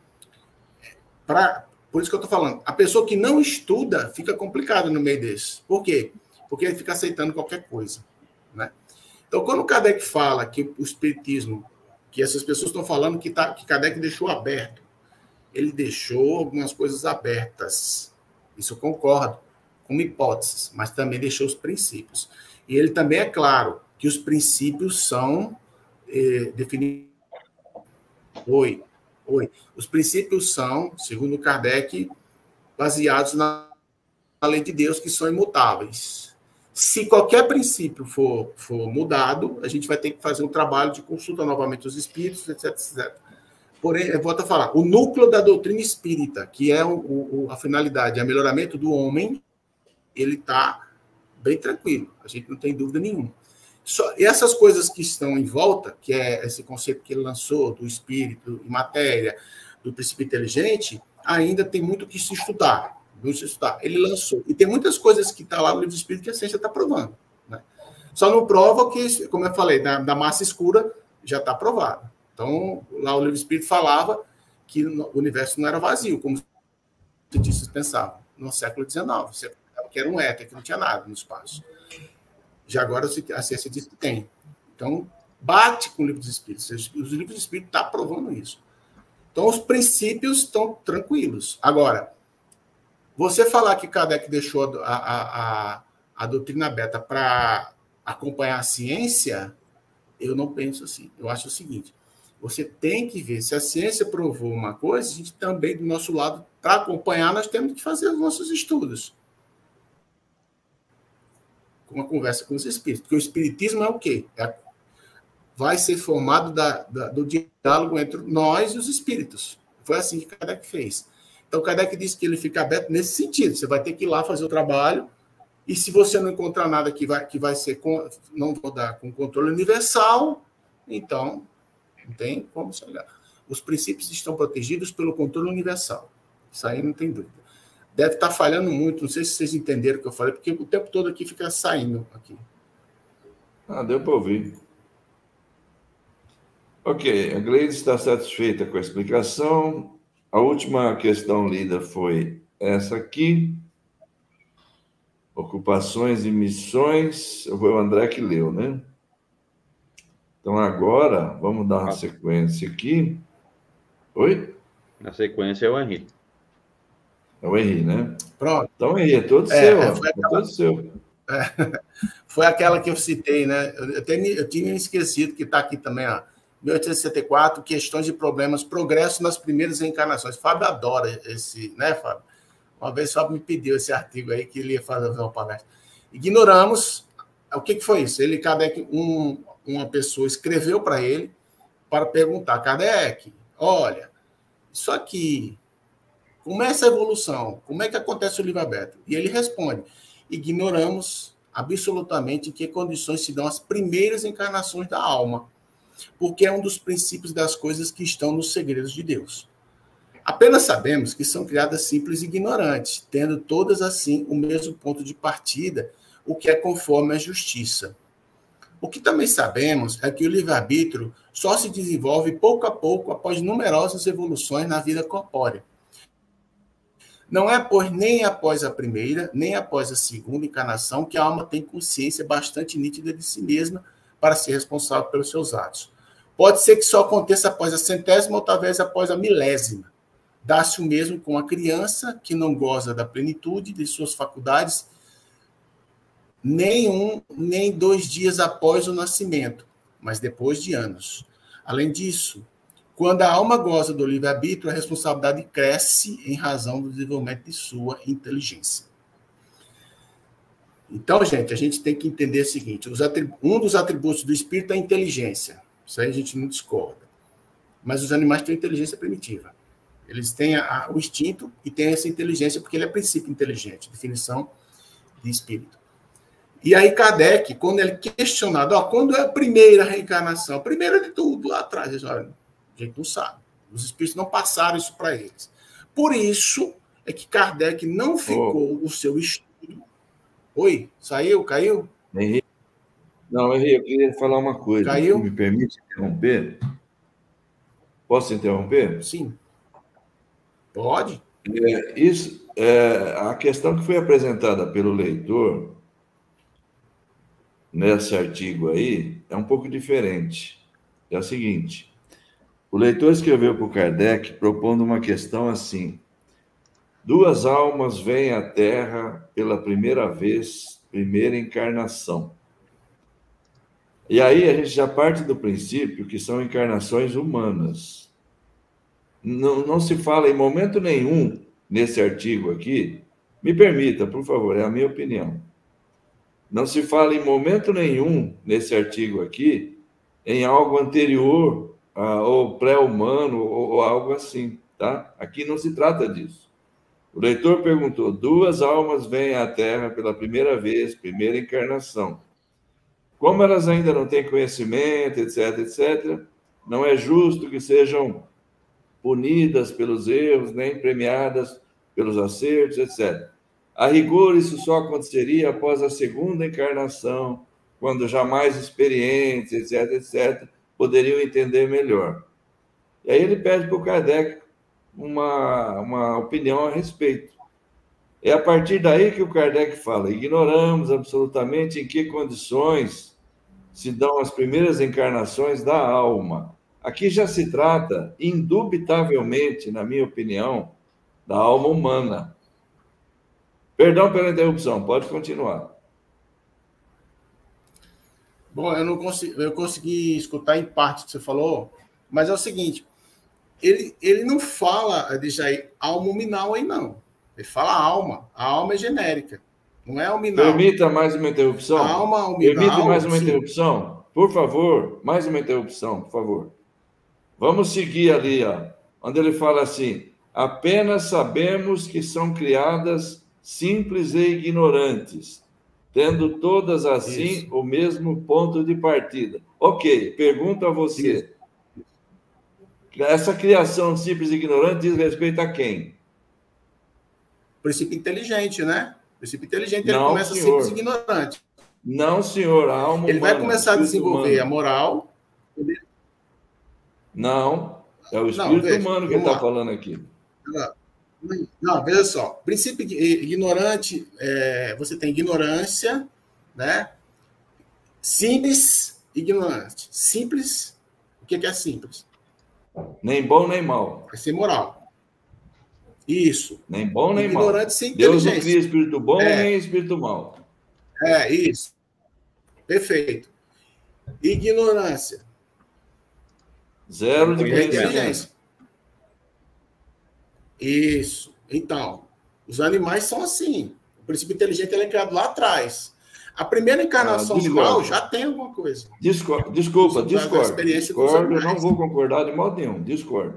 por isso que eu estou falando, a pessoa que não estuda fica complicada no meio desse. Por quê? Porque ele fica aceitando qualquer coisa, né? Então, quando o Kardec fala que o espiritismo, que essas pessoas estão falando que Kardec deixou aberto, ele deixou algumas coisas abertas. Isso eu concordo, como hipóteses, mas também deixou os princípios. E ele também é claro que os princípios são definidos. Os princípios são, segundo Kardec, baseados na lei de Deus, que são imutáveis. Se qualquer princípio for mudado, a gente vai ter que fazer um trabalho de consulta novamente aos espíritos, etc, etc. Porém, eu volto a falar, o núcleo da doutrina espírita, que é a finalidade, é o melhoramento do homem, ele está bem tranquilo, a gente não tem dúvida nenhuma. E essas coisas que estão em volta, que é esse conceito que ele lançou do espírito e matéria, do princípio inteligente, ainda tem muito que se estudar. Ele lançou. E tem muitas coisas que estão lá no livro do espírito que a ciência está provando, né? Só não prova que, como eu falei, da massa escura já está provado. Então, lá o livro do espírito falava que o universo não era vazio, como os cientistas pensavam, no século XIX, que era um éter, que não tinha nada no espaço. Já agora a ciência diz que tem. Então, bate com o livro dos espíritos. Os livros dos espíritos estão provando isso. Então, os princípios estão tranquilos. Agora, você falar que Kardec deixou a doutrina aberta para acompanhar a ciência, eu não penso assim. Eu acho o seguinte, você tem que ver, se a ciência provou uma coisa, a gente também, do nosso lado, para acompanhar, nós temos que fazer os nossos estudos. Uma conversa com os espíritos. Porque o espiritismo é o quê? Vai ser formado do diálogo entre nós e os espíritos. Foi assim que Kardec fez. Então, Kardec disse que ele fica aberto nesse sentido. Você vai ter que ir lá fazer o trabalho, e se você não encontrar nada que vai ser não vou dar com controle universal, então não tem como se olhar. Os princípios estão protegidos pelo controle universal. Isso aí não tem dúvida. Deve estar falhando muito, não sei se vocês entenderam o que eu falei, porque o tempo todo aqui fica saindo aqui. Deu para ouvir. Ok, a Gleice está satisfeita com a explicação. A última questão lida foi essa aqui. Ocupações e missões, foi o André que leu, né? Então, agora, vamos dar uma sequência aqui. Oi? Na sequência é o Henrique. É o Henrique, né? Pronto. Então, Henrique, é todo seu. É todo seu. Foi aquela que eu citei, né? Eu tinha esquecido que está aqui também, ó. 1864, questões e problemas, progresso nas primeiras reencarnações. Fábio adora esse, né, Fábio? Uma vez o Fábio me pediu esse artigo aí, que ele ia fazer uma palestra. Ignoramos. O que foi isso? Ele, Kardec, uma pessoa escreveu para ele para perguntar, Kardec, olha, isso aqui, como é essa evolução? Como é que acontece o livre-arbítrio? E ele responde, ignoramos absolutamente em que condições se dão as primeiras encarnações da alma, porque é um dos princípios das coisas que estão nos segredos de Deus. Apenas sabemos que são criadas simples e ignorantes, tendo todas, assim, o mesmo ponto de partida, o que é conforme a justiça. O que também sabemos é que o livre-arbítrio só se desenvolve pouco a pouco após numerosas evoluções na vida corpórea. Não é, pois, nem após a primeira, nem após a segunda encarnação que a alma tem consciência bastante nítida de si mesma para ser responsável pelos seus atos. Pode ser que só aconteça após a 100ª ou talvez após a 1000ª. Dá-se o mesmo com a criança que não goza da plenitude de suas faculdades nem 2 dias após o nascimento, mas depois de anos. Além disso, quando a alma goza do livre-arbítrio, a responsabilidade cresce em razão do desenvolvimento de sua inteligência. Então, gente, a gente tem que entender o seguinte, um dos atributos do espírito é a inteligência. Isso aí a gente não discorda. Mas os animais têm inteligência primitiva. Eles têm o instinto e têm essa inteligência, porque ele é princípio inteligente, definição de espírito. E aí Kardec, quando ele é questionado, quando é a primeira reencarnação? A primeira de tudo, lá atrás, eles olha, a gente não sabe. Os espíritos não passaram isso para eles. Por isso é que Kardec não ficou o seu estudo. Oi, saiu? Caiu? Henrique. Não, Henrique, eu queria falar uma coisa. Caiu? Me permite interromper? Posso interromper? Sim. Pode. A questão que foi apresentada pelo leitor nesse artigo aí é um pouco diferente. É o seguinte, o leitor escreveu para o Kardec propondo uma questão assim, 2 almas vêm à Terra pela primeira vez, primeira encarnação. E aí a gente já parte do princípio que são encarnações humanas. Não se fala em momento nenhum nesse artigo aqui, me permita, por favor, é a minha opinião. Não se fala em momento nenhum nesse artigo aqui em algo anterior ou pré-humano ou algo assim, tá? Aqui não se trata disso. O leitor perguntou, 2 almas vêm à Terra pela primeira vez, primeira encarnação. Como elas ainda não têm conhecimento, etc., etc., não é justo que sejam punidas pelos erros, nem premiadas pelos acertos, etc. A rigor, isso só aconteceria após a segunda encarnação, quando já mais experientes, etc., etc., poderiam entender melhor. E aí ele pede para o Kardec uma opinião a respeito. É a partir daí que o Kardec fala, ignoramos absolutamente em que condições se dão as primeiras encarnações da alma. Aqui já se trata, indubitavelmente, na minha opinião, da alma humana. Perdão pela interrupção, pode continuar. Bom, eu consegui escutar em parte o que você falou, mas é o seguinte, ele não fala, Jair, alma uminal aí, não. Ele fala alma. A alma é genérica, não é uminal. Permita mais uma interrupção. A alma uminal, permite mais uma sim. interrupção? Por favor, mais uma interrupção, por favor. Vamos seguir ali, onde ele fala assim, apenas sabemos que são criadas simples e ignorantes, tendo todas assim Isso. o mesmo ponto de partida. Ok, pergunto a você. Isso. Essa criação simples e ignorante diz respeito a quem? Princípio inteligente, né? Princípio inteligente, ele começa simples e ignorante. Não, senhor, a alma ele humana, vai começar a desenvolver a moral. Não, é o espírito humano que ele está falando aqui. Não, veja só. Princípio ignorante, você tem ignorância, né? Simples, ignorante. Simples, o que é simples? Nem bom, nem mal. É ser moral. Isso. Nem bom, nem ignorante mal. sem Deus inteligência. não cria espírito bom, nem espírito mal. Isso. Perfeito. Ignorância. Zero de inteligência. Isso. Então, os animais são assim. O princípio inteligente é criado lá atrás. A primeira encarnação do mal já tem alguma coisa. Desculpa, discordo. Eu não vou concordar de modo nenhum. Discordo.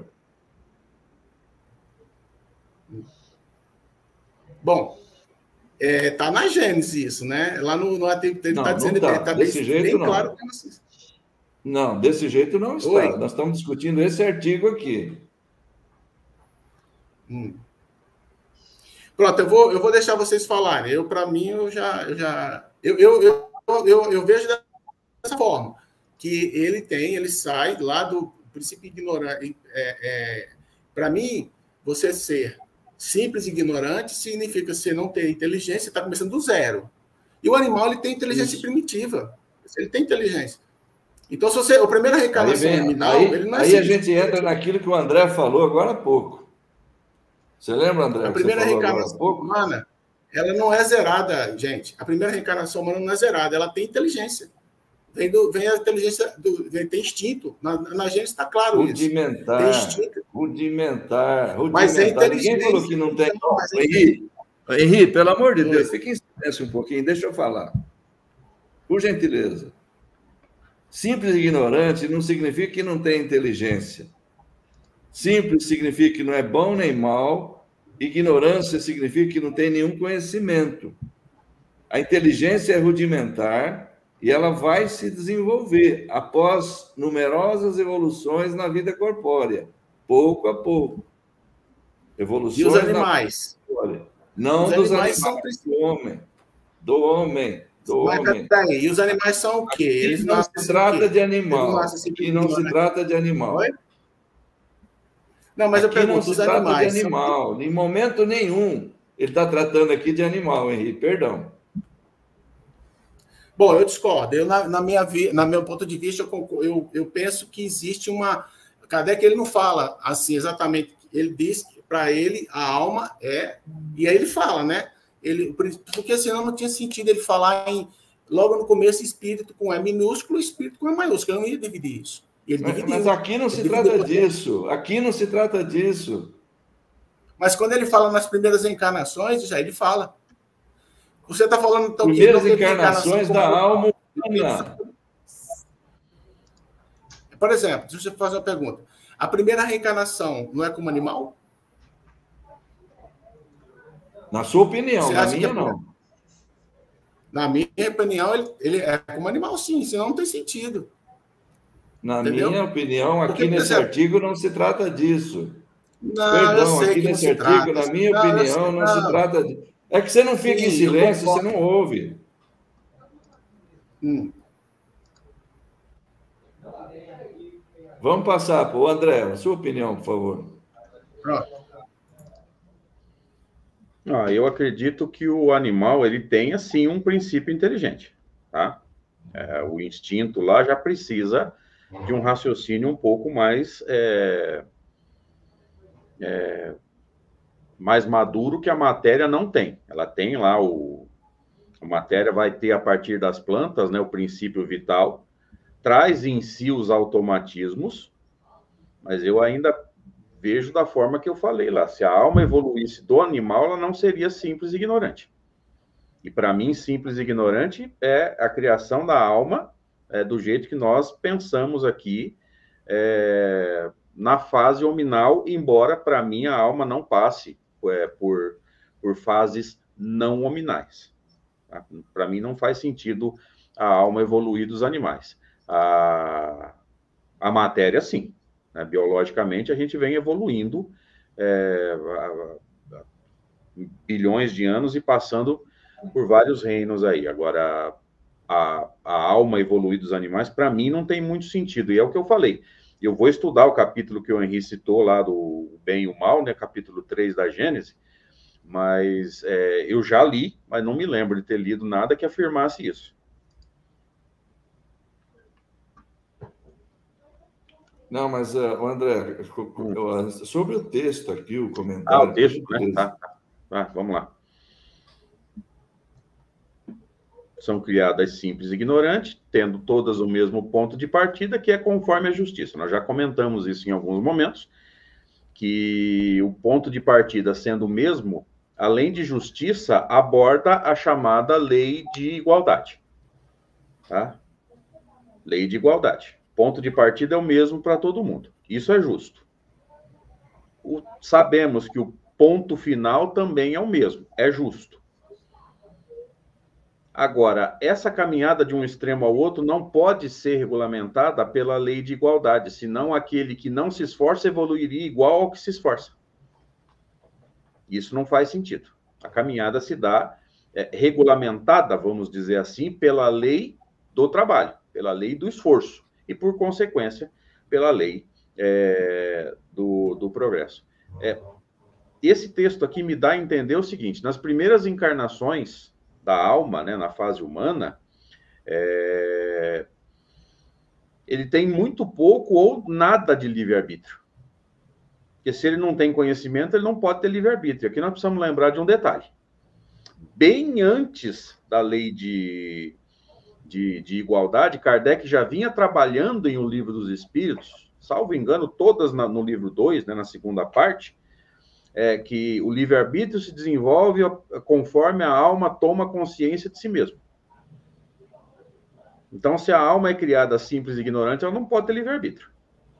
Bom, tá na Gênesis isso, né? Lá no artigo ele está dizendo tá. Tá desse jeito, bem claro. Não, desse jeito não está. Oi? Nós estamos discutindo esse artigo aqui. Pronto, eu vou deixar vocês falarem. Para mim, eu vejo dessa forma, que ele sai lá do princípio ignorante. Para mim, você ser simples e ignorante significa você não ter inteligência, está começando do zero. E o animal ele tem inteligência primitiva. Ele tem inteligência. Então, se você, a primeira reencarnação nominal, ele não é aí a gente entra naquilo que o André falou agora há pouco. Você lembra, André? A primeira reencarnação humana, ela não é zerada, gente. A primeira reencarnação humana não é zerada, ela tem inteligência. Vem a inteligência, tem instinto. Na Gênesis está claro rudimentar, isso. Tem instinto. Rudimentar. Mas é inteligência. Ninguém falou que não tem. Henri, pelo amor de Deus, fique em silêncio um pouquinho, deixa eu falar. Por gentileza. Simples e ignorante não significa que não tem inteligência. Simples significa que não é bom nem mal. Ignorância significa que não tem nenhum conhecimento. A inteligência é rudimentar e ela vai se desenvolver após numerosas evoluções na vida corpórea, pouco a pouco. Evoluções e os animais? Não dos animais, do homem. E os animais são o quê? Eles não se trata de animal. Aqui não se trata de animal. Oi? Não, mas eu pergunto, os animais... de animal. Em momento nenhum ele está tratando aqui de animal, Henrique. Perdão. Bom, eu discordo. Na meu ponto de vista, eu penso que existe uma... Kardec, ele não fala assim exatamente. Ele diz que, para ele, a alma é... E aí ele fala, né? Porque senão não tinha sentido ele falar logo no começo, espírito com E minúsculo, espírito com E maiúsculo. Eu não ia dividir isso. Mas aqui não se trata disso. Aqui não se trata disso. Mas quando ele fala nas primeiras encarnações, já ele fala. Você está falando então primeiras encarnações da alma humana. Por exemplo, deixa eu fazer uma pergunta. A primeira reencarnação não é como animal? Na sua opinião, na minha não. Na minha opinião, ele é como animal, sim, senão não tem sentido. Na minha opinião, aqui nesse artigo não se trata disso. Não, perdão, aqui nesse artigo, na minha opinião, não se trata disso. É que você não fica em silêncio, você não ouve. Vamos passar para o André, a sua opinião, por favor. Pronto. Eu acredito que o animal ele tem, assim, um princípio inteligente, tá? O instinto lá já precisa de um raciocínio um pouco mais mais maduro que a matéria não tem. Ela tem lá a matéria vai ter a partir das plantas, né, o princípio vital, traz em si os automatismos, mas eu ainda vejo da forma que eu falei lá. Se a alma evoluísse do animal, ela não seria simples e ignorante. E para mim, simples e ignorante é a criação da alma do jeito que nós pensamos aqui na fase hominal, embora para mim a alma não passe por fases não hominais. Tá? Para mim não faz sentido a alma evoluir dos animais. A matéria, sim. Biologicamente, a gente vem evoluindo bilhões de anos e passando por vários reinos aí. Agora, a alma evoluir dos animais, para mim, não tem muito sentido. E é o que eu falei. Eu vou estudar o capítulo que o Henri citou lá do bem e o mal, né, capítulo 3 da Gênesis, mas eu já li, mas não me lembro de ter lido nada que afirmasse isso. Não, mas, André, sobre o texto aqui, o comentário... o texto, né? Tá. Vamos lá. São criadas simples e ignorantes, tendo todas o mesmo ponto de partida, que é conforme a justiça. Nós já comentamos isso em alguns momentos, que o ponto de partida sendo o mesmo, além de justiça, aborda a chamada lei de igualdade. Tá? Lei de igualdade. Ponto de partida é o mesmo para todo mundo. Isso é justo. Sabemos que o ponto final também é o mesmo, é justo. Agora, essa caminhada de um extremo ao outro não pode ser regulamentada pela lei de igualdade, senão aquele que não se esforça evoluiria igual ao que se esforça. Isso não faz sentido. A caminhada se dá regulamentada, vamos dizer assim, pela lei do trabalho, pela lei do esforço e, por consequência, pela lei do progresso. Esse texto aqui me dá a entender o seguinte: nas primeiras encarnações da alma, né, na fase humana, ele tem muito pouco ou nada de livre-arbítrio. Porque se ele não tem conhecimento, ele não pode ter livre-arbítrio. Aqui nós precisamos lembrar de um detalhe. Bem antes da lei de igualdade, Kardec já vinha trabalhando em O Livro dos Espíritos, salvo engano, todas no livro 2, né, na segunda parte, que o livre-arbítrio se desenvolve conforme a alma toma consciência de si mesma. Então, se a alma é criada simples e ignorante, ela não pode ter livre-arbítrio.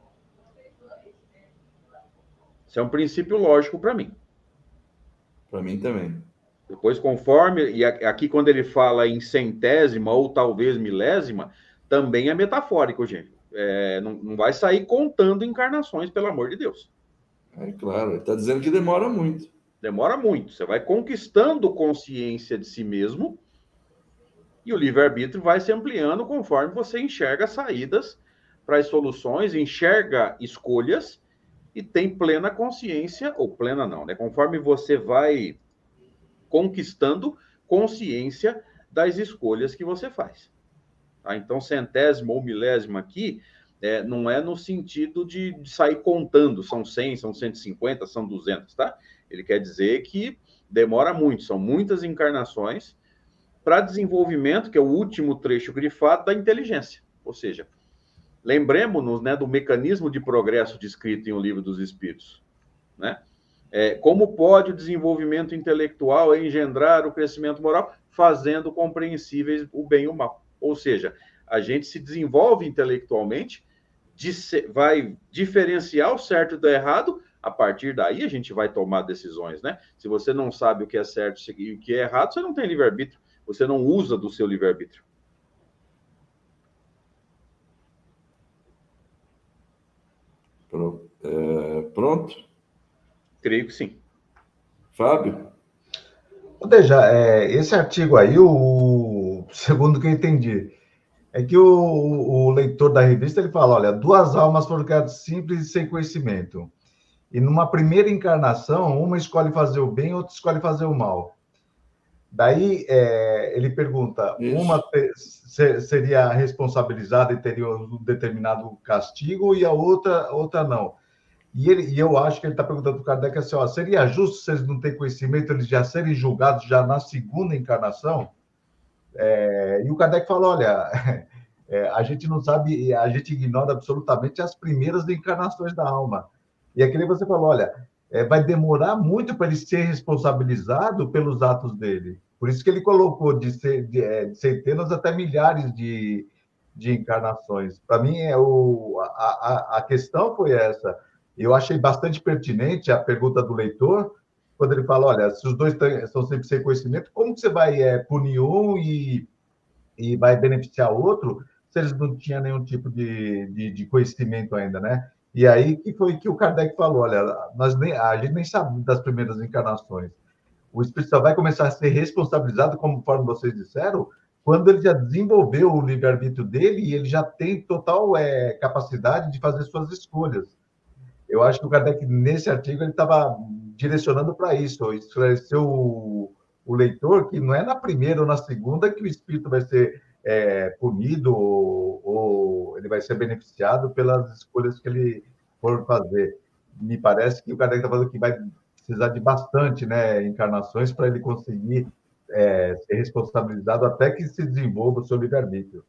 Isso é um princípio lógico para mim. Para mim também. Depois, conforme... E aqui, quando ele fala em centésima ou talvez milésima, também é metafórico, gente. Não vai sair contando encarnações, pelo amor de Deus. É claro, ele está dizendo que demora muito. Demora muito. Você vai conquistando consciência de si mesmo e o livre-arbítrio vai se ampliando conforme você enxerga saídas para as soluções, enxerga escolhas e tem plena consciência, ou plena não, né? Conforme você vai conquistando consciência das escolhas que você faz. Tá? Então, centésima ou milésima aqui não é no sentido de sair contando, são 100, são 150, são 200, tá? Ele quer dizer que demora muito, são muitas encarnações para desenvolvimento, que é o último trecho grifado da inteligência. Ou seja, lembremos-nos, né, do mecanismo de progresso descrito em O Livro dos Espíritos, né? Como pode o desenvolvimento intelectual engendrar o crescimento moral, fazendo compreensíveis o bem e o mal. Ou seja, a gente se desenvolve intelectualmente, vai diferenciar o certo do errado, a partir daí a gente vai tomar decisões, né? Se você não sabe o que é certo e o que é errado, você não tem livre-arbítrio, você não usa do seu livre-arbítrio. Pronto? Creio que sim. Fábio? Veja, esse artigo aí, segundo que eu entendi, é que o leitor da revista ele fala: olha, duas almas foram criadas simples e sem conhecimento. E numa primeira encarnação, uma escolhe fazer o bem, outra escolhe fazer o mal. Daí ele pergunta: Isso. Uma seria responsabilizada e teria um determinado castigo, e a outra não. E eu acho que ele está perguntando para o Kardec assim: seria justo se eles não têm conhecimento, eles já serem julgados já na segunda encarnação? E o Kardec fala: olha, a gente não sabe, a gente ignora absolutamente as primeiras encarnações da alma. E aquele você falou: olha, vai demorar muito para ele ser responsabilizado pelos atos dele. Por isso que ele colocou de centenas até milhares de encarnações. Para mim, a questão foi essa. Eu achei bastante pertinente a pergunta do leitor, quando ele fala: olha, se os dois estão sempre sem conhecimento, como que você vai punir um e vai beneficiar o outro, se eles não tinham nenhum tipo de conhecimento ainda, né? E aí que foi que o Kardec falou: olha, a gente nem sabe das primeiras encarnações. O espírito só vai começar a ser responsabilizado, conforme vocês disseram, quando ele já desenvolveu o livre-arbítrio dele e ele já tem total capacidade de fazer suas escolhas. Eu acho que o Kardec, nesse artigo, ele estava direcionando para isso, esclarecer o leitor que não é na primeira ou na segunda que o espírito vai ser punido ou ele vai ser beneficiado pelas escolhas que ele for fazer. Me parece que o Kardec está falando que vai precisar de bastante, né, encarnações para ele conseguir ser responsabilizado até que se desenvolva o seu livre-arbítrio.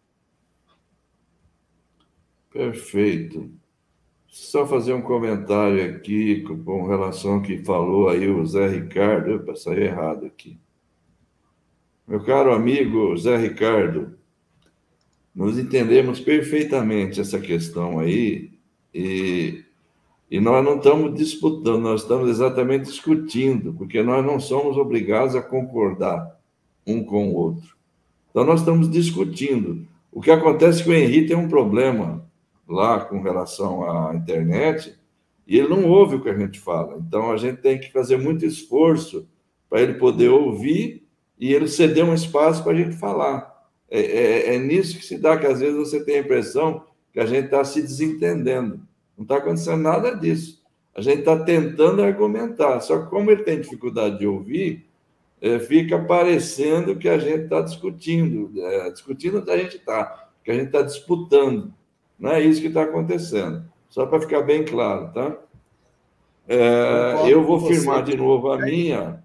Perfeito. Só fazer um comentário aqui com relação ao que falou aí o Zé Ricardo. Opa, saiu errado aqui. Meu caro amigo Zé Ricardo, nós entendemos perfeitamente essa questão aí e nós não estamos disputando, nós estamos exatamente discutindo, porque nós não somos obrigados a concordar um com o outro. Então, nós estamos discutindo. O que acontece é que o Henri tem um problema lá com relação à internet e ele não ouve o que a gente fala. Então, a gente tem que fazer muito esforço para ele poder ouvir e ele ceder um espaço para a gente falar. É nisso que se dá, que às vezes você tem a impressão que a gente está se desentendendo. Não está acontecendo nada disso. A gente está tentando argumentar. Só que como ele tem dificuldade de ouvir, fica parecendo que a gente está discutindo. Discutindo a gente está, que a gente está disputando. Não é isso que está acontecendo. Só para ficar bem claro, tá? Eu vou firmar de novo a minha.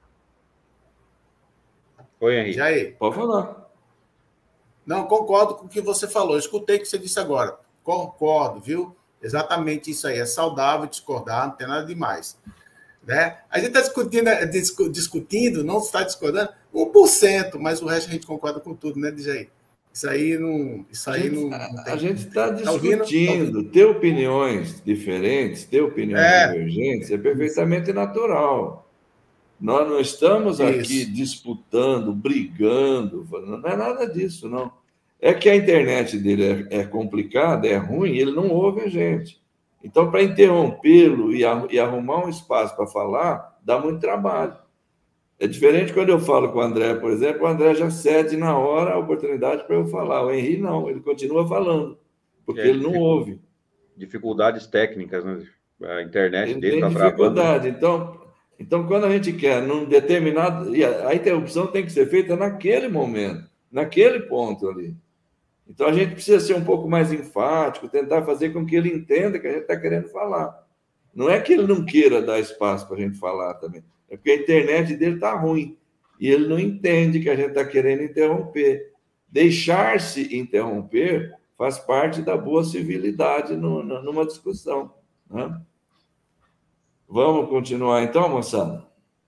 Oi, Henrique. Jair. Pode falar. Não, concordo com o que você falou. Eu escutei o que você disse agora. Concordo, viu? Exatamente isso aí. É saudável discordar, não tem nada demais. Né? A gente está discutindo, não está discordando, 1%, mas o resto a gente concorda com tudo, né, Jair? Isso aí não tem... A gente está discutindo. Ter opiniões diferentes, ter opiniões divergentes é perfeitamente natural. Nós não estamos aqui disputando, brigando, não é nada disso, não. É que a internet dele é complicada, é ruim, ele não ouve a gente. Então, para interrompê-lo e arrumar um espaço para falar, dá muito trabalho. É diferente quando eu falo com o André, por exemplo, o André já cede na hora a oportunidade para eu falar. O Henri não, ele continua falando, porque ele não ouve. Dificuldades técnicas, né? A internet ele dele está travando. Dificuldade. Então, quando a gente quer num determinado... A interrupção tem que ser feita naquele momento, naquele ponto ali. Então, a gente precisa ser um pouco mais enfático, tentar fazer com que ele entenda que a gente está querendo falar. Não é que ele não queira dar espaço para a gente falar também. É porque a internet dele está ruim. E ele não entende que a gente está querendo interromper. Deixar-se interromper faz parte da boa civilidade numa discussão. Né? Vamos continuar então, moçada?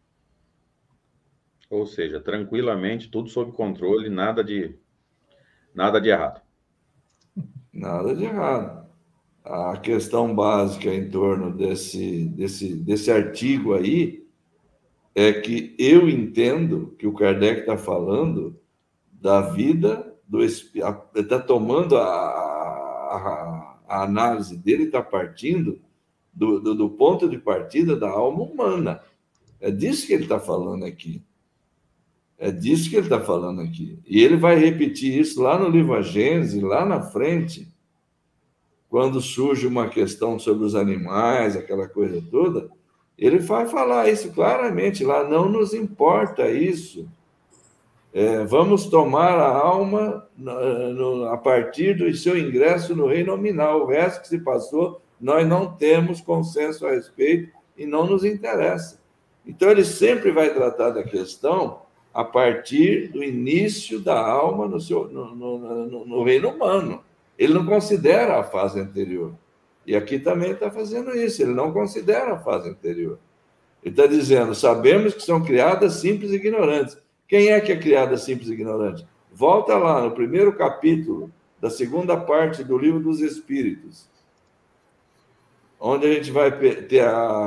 Ou seja, tranquilamente, tudo sob controle, nada de errado. Nada de errado. A questão básica em torno desse artigo aí é que eu entendo que o Kardec está falando da vida do espírito, está tomando a análise dele, está partindo do ponto de partida da alma humana. É disso que ele está falando aqui. É disso que ele está falando aqui. E ele vai repetir isso lá no livro A Gênese, lá na frente, quando surge uma questão sobre os animais, aquela coisa toda, ele vai falar isso claramente lá. Não nos importa isso. Vamos tomar a alma a partir do seu ingresso no reino nominal. O resto que se passou, nós não temos consenso a respeito e não nos interessa. Então, ele sempre vai tratar da questão a partir do início da alma no reino humano. Ele não considera a fase anterior. E aqui também está fazendo isso, ele não considera a fase anterior. Ele está dizendo, sabemos que são criadas simples e ignorantes. Quem é que é criada simples e ignorante? Volta lá no primeiro capítulo da segunda parte do Livro dos Espíritos, onde a gente vai ter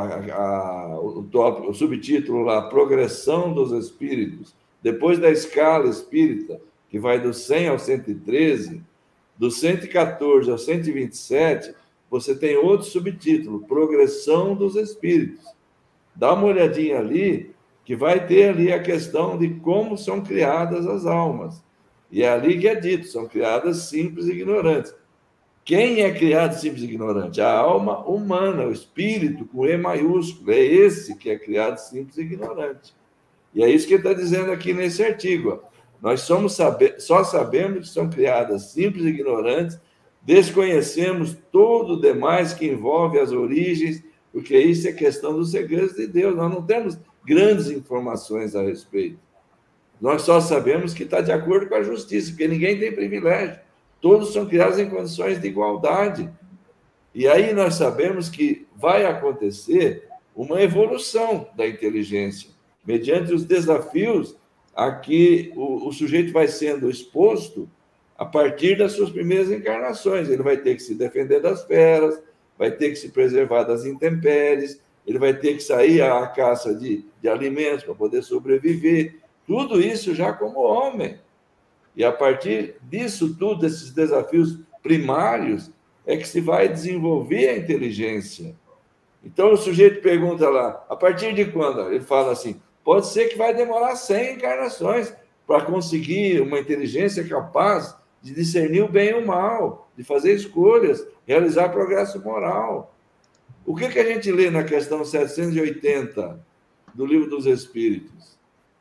o subtítulo lá, Progressão dos Espíritos. Depois da escala espírita, que vai do 100 ao 113, do 114 ao 127, você tem outro subtítulo, Progressão dos Espíritos. Dá uma olhadinha ali, que vai ter ali a questão de como são criadas as almas. E é ali que é dito, são criadas simples e ignorantes. Quem é criado simples e ignorante? A alma humana, o espírito, com E maiúsculo. É esse que é criado simples e ignorante. E é isso que ele está dizendo aqui nesse artigo. Nós só sabemos que são criadas simples e ignorantes, desconhecemos todo o demais que envolve as origens, porque isso é questão dos segredos de Deus. Nós não temos grandes informações a respeito. Nós só sabemos que está de acordo com a justiça, porque ninguém tem privilégio. Todos são criados em condições de igualdade. E aí nós sabemos que vai acontecer uma evolução da inteligência, mediante os desafios a que o sujeito vai sendo exposto a partir das suas primeiras encarnações. Ele vai ter que se defender das feras, vai ter que se preservar das intempéries, ele vai ter que sair à caça de alimentos para poder sobreviver. Tudo isso já como homem. E a partir disso tudo, desses desafios primários, é que se vai desenvolver a inteligência. Então o sujeito pergunta lá, a partir de quando? Ele fala assim, pode ser que vai demorar 100 encarnações para conseguir uma inteligência capaz de discernir o bem e o mal, de fazer escolhas, realizar progresso moral. O que a gente lê na questão 780 do Livro dos Espíritos?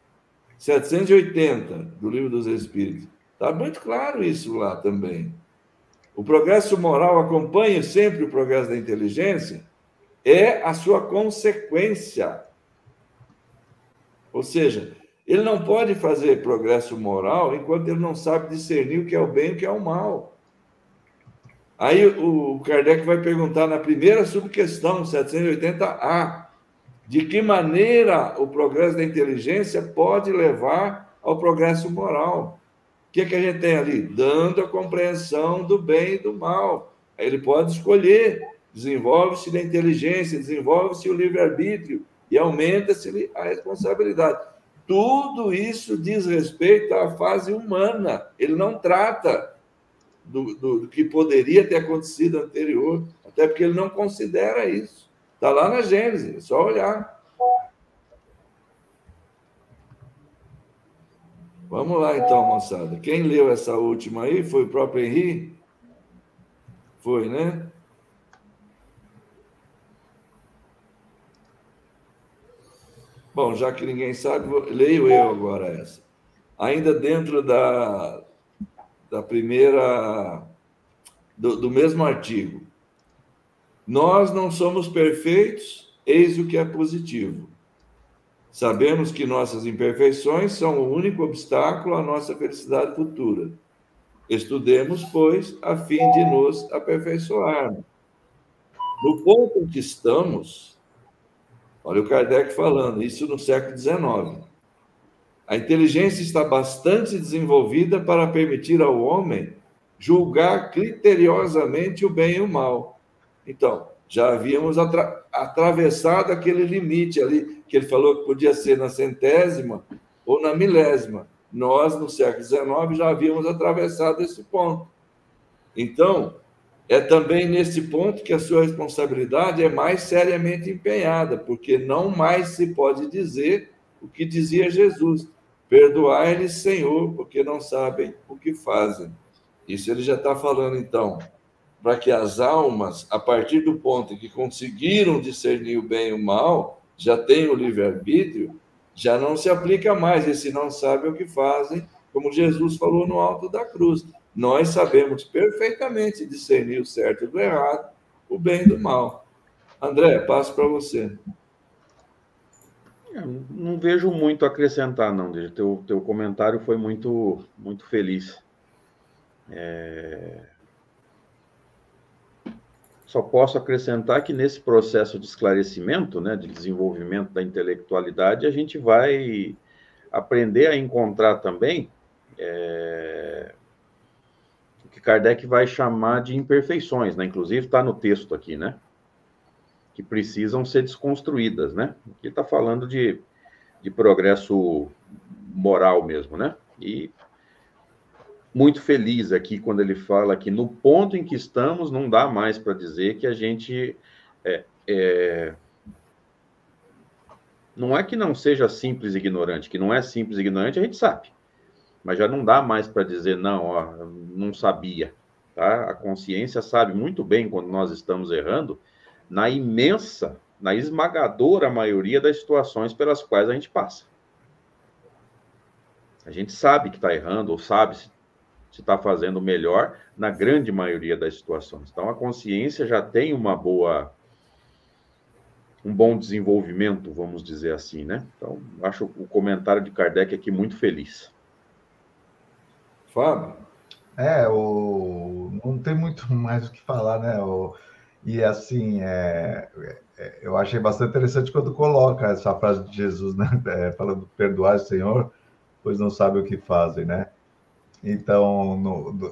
780 do Livro dos Espíritos. Está muito claro isso lá também. O progresso moral acompanha sempre o progresso da inteligência, é a sua consequência. Ou seja, ele não pode fazer progresso moral enquanto ele não sabe discernir o que é o bem e o que é o mal. Aí o Kardec vai perguntar na primeira subquestão, 780A, de que maneira o progresso da inteligência pode levar ao progresso moral. O que a gente tem ali? Dando a compreensão do bem e do mal. Aí ele pode escolher, desenvolve-se da inteligência, desenvolve-se o livre-arbítrio e aumenta-se a responsabilidade. Tudo isso diz respeito à fase humana. Ele não trata do que poderia ter acontecido anterior, até porque ele não considera isso. Está lá na Gênesis, é só olhar. Vamos lá, então, moçada. Quem leu essa última aí foi o próprio Henri? Foi, né? Bom, já que ninguém sabe, leio eu agora essa. Ainda dentro da primeira... do mesmo artigo. Nós não somos perfeitos, eis o que é positivo. Sabemos que nossas imperfeições são o único obstáculo à nossa felicidade futura. Estudemos, pois, a fim de nos aperfeiçoarmos. No ponto em que estamos, olha o Kardec falando, isso no século XIX, a inteligência está bastante desenvolvida para permitir ao homem julgar criteriosamente o bem e o mal. Então, já havíamos atravessado aquele limite ali, que ele falou que podia ser na centésima ou na milésima. Nós, no século XIX, já havíamos atravessado esse ponto. Então, é também nesse ponto que a sua responsabilidade é mais seriamente empenhada, porque não mais se pode dizer o que dizia Jesus: perdoai-lhes, Senhor, porque não sabem o que fazem. Isso ele já está falando, então, para que as almas, a partir do ponto em que conseguiram discernir o bem e o mal, já têm o livre-arbítrio, já não se aplica mais esse não sabe o que fazem, como Jesus falou no alto da cruz. Nós sabemos perfeitamente discernir o certo do errado, o bem do mal. André, passo para você. Eu não vejo muito a acrescentar, não. Teu comentário foi muito, muito feliz. Só posso acrescentar que nesse processo de esclarecimento, né, de desenvolvimento da intelectualidade, a gente vai aprender a encontrar também o que Kardec vai chamar de imperfeições, né? Inclusive está no texto aqui, né? Que precisam ser desconstruídas, né? Aqui está falando de progresso moral mesmo, né? E muito feliz aqui quando ele fala que no ponto em que estamos não dá mais para dizer que a gente não é que não seja simples e ignorante, que não é simples e ignorante, a gente sabe. mas já não dá mais para dizer, não, ó, não sabia. Tá? A consciência sabe muito bem quando nós estamos errando, na esmagadora maioria das situações pelas quais a gente passa. A gente sabe que está errando, ou sabe se está fazendo melhor na grande maioria das situações. Então, a consciência já tem um bom desenvolvimento, vamos dizer assim, né? Então, acho o comentário de Kardec aqui muito feliz. Fábio? Não tem muito mais o que falar, né? E assim, eu achei bastante interessante quando coloca essa frase de Jesus, né? Falando, perdoai, Senhor, pois não sabem o que fazem, né? Então,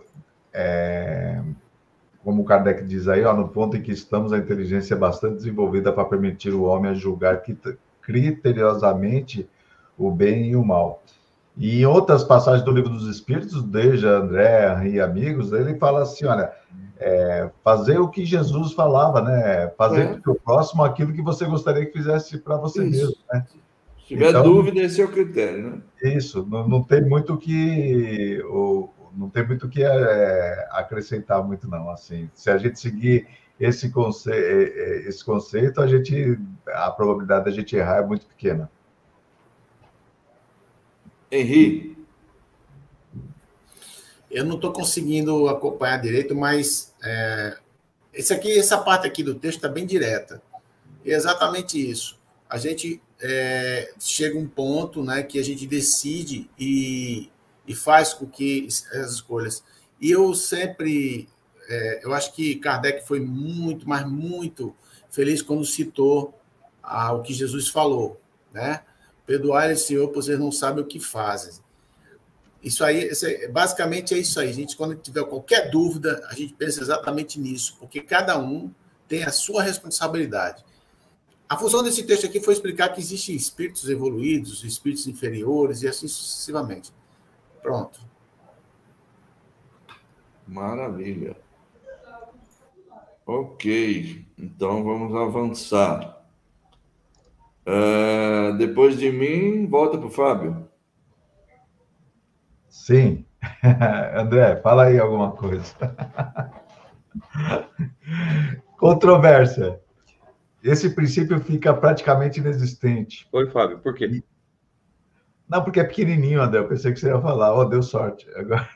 como o Kardec diz aí, ó, no ponto em que estamos, a inteligência é bastante desenvolvida para permitir o homem a julgar criteriosamente o bem e o mal. E em outras passagens do Livro dos Espíritos, desde André e amigos, ele fala assim, olha, fazer o que Jesus falava, né? Fazer para o teu próximo aquilo que você gostaria que fizesse para você mesmo, né? Se tiver dúvida, esse é o critério, né? Isso, não tem muito que acrescentar muito, não. Assim, se a gente seguir esse conceito, a probabilidade de a gente errar é muito pequena. Henri? Eu não estou conseguindo acompanhar direito, mas essa parte aqui do texto está bem direta. É exatamente isso. A gente chega a um ponto, né, que a gente decide e faz com que as escolhas. E eu sempre... eu acho que Kardec foi muito, mas muito feliz quando citou o que Jesus falou, né? Perdoai, Senhor, pois vocês não sabem o que fazem. Isso aí, basicamente é isso aí. A gente, quando tiver qualquer dúvida, a gente pensa exatamente nisso, porque cada um tem a sua responsabilidade. A função desse texto aqui foi explicar que existem espíritos evoluídos, espíritos inferiores e assim sucessivamente. Pronto. Maravilha. Ok, então vamos avançar. Depois de mim, volta para o Fábio. Sim. André, fala aí alguma coisa. Controvérsia. Esse princípio fica praticamente inexistente. Oi, Fábio, por quê? Não, porque é pequenininho, André. Eu pensei que você ia falar. Deu sorte. Agora...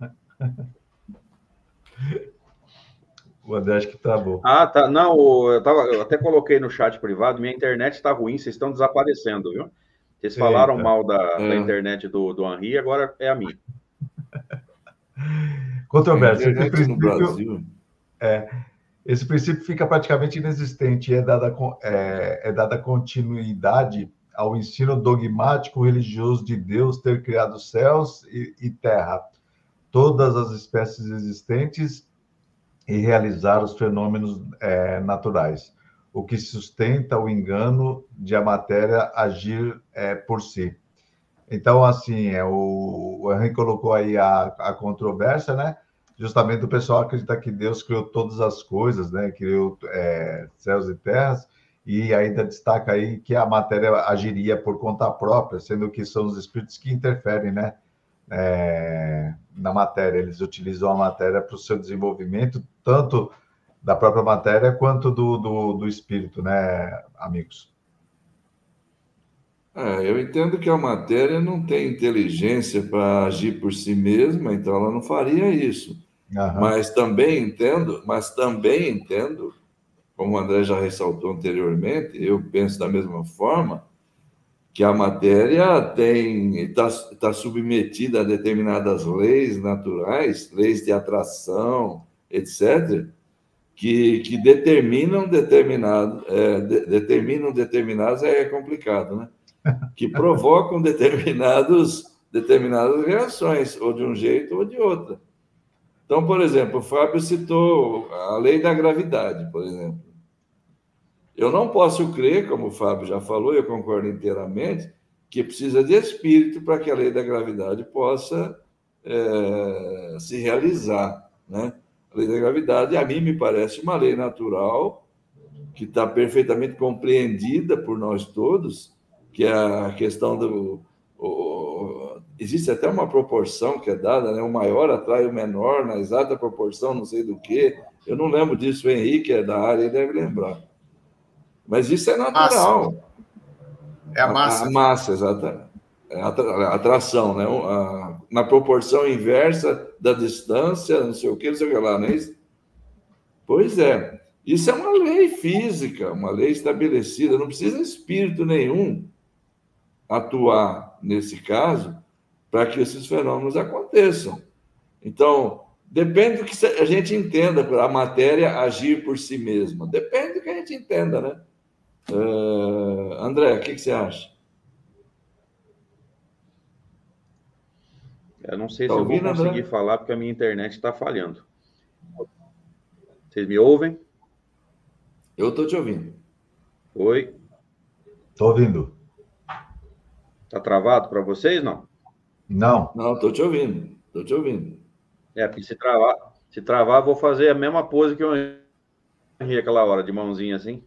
O André acho que travou. Ah, tá. Não, eu até coloquei no chat privado, minha internet está ruim, vocês estão desaparecendo, viu? Vocês falaram mal da internet do Henri, agora é a minha. Controvérsia. No Brasil. Esse princípio fica praticamente inexistente e é dada continuidade ao ensino dogmático religioso de Deus ter criado céus e terra, todas as espécies existentes e realizar os fenômenos naturais, o que sustenta o engano de a matéria agir por si. Então, assim, o Henri colocou aí a controvérsia, né? Justamente o pessoal acredita que Deus criou todas as coisas, né? Criou céus e terras, e ainda destaca aí que a matéria agiria por conta própria, sendo que são os espíritos que interferem, né? Na matéria, eles utilizam a matéria para o seu desenvolvimento, tanto da própria matéria quanto do espírito, né, amigos? Eu entendo que a matéria não tem inteligência para agir por si mesma, então ela não faria isso. Uhum. Mas também entendo, como o André já ressaltou anteriormente, eu penso da mesma forma, que a matéria está submetida a determinadas leis naturais, leis de atração, etc., que determinam determinados, é complicado, né? Que provocam determinadas reações, ou de um jeito ou de outro. Então, por exemplo, o Fábio citou a lei da gravidade, por exemplo. Eu não posso crer, como o Fábio já falou, eu concordo inteiramente, que precisa de espírito para que a lei da gravidade possa se realizar, né? A lei da gravidade, a mim me parece uma lei natural que está perfeitamente compreendida por nós todos, que é a questão existe até uma proporção que é dada, né? O maior atrai o menor, na exata proporção, não sei do que. Eu não lembro disso, o Henrique é da área, ele deve lembrar. Mas isso é natural. Massa. É a massa. A massa, exatamente. É a atração, né? Na proporção inversa da distância, não sei o que lá, não é isso? Pois é. Isso é uma lei física, uma lei estabelecida. Não precisa espírito nenhum atuar nesse caso para que esses fenômenos aconteçam. Então, depende do que a gente entenda para a matéria agir por si mesma. Depende do que a gente entenda, né? André, o que você acha? Eu não sei se eu vou conseguir falar porque a minha internet está falhando. Vocês me ouvem? Eu estou te ouvindo. Oi? Estou ouvindo. Está travado para vocês, não? Não. Não, estou te ouvindo. Estou te ouvindo. Porque se travar, vou fazer a mesma pose que eu ri aquela hora, de mãozinha assim.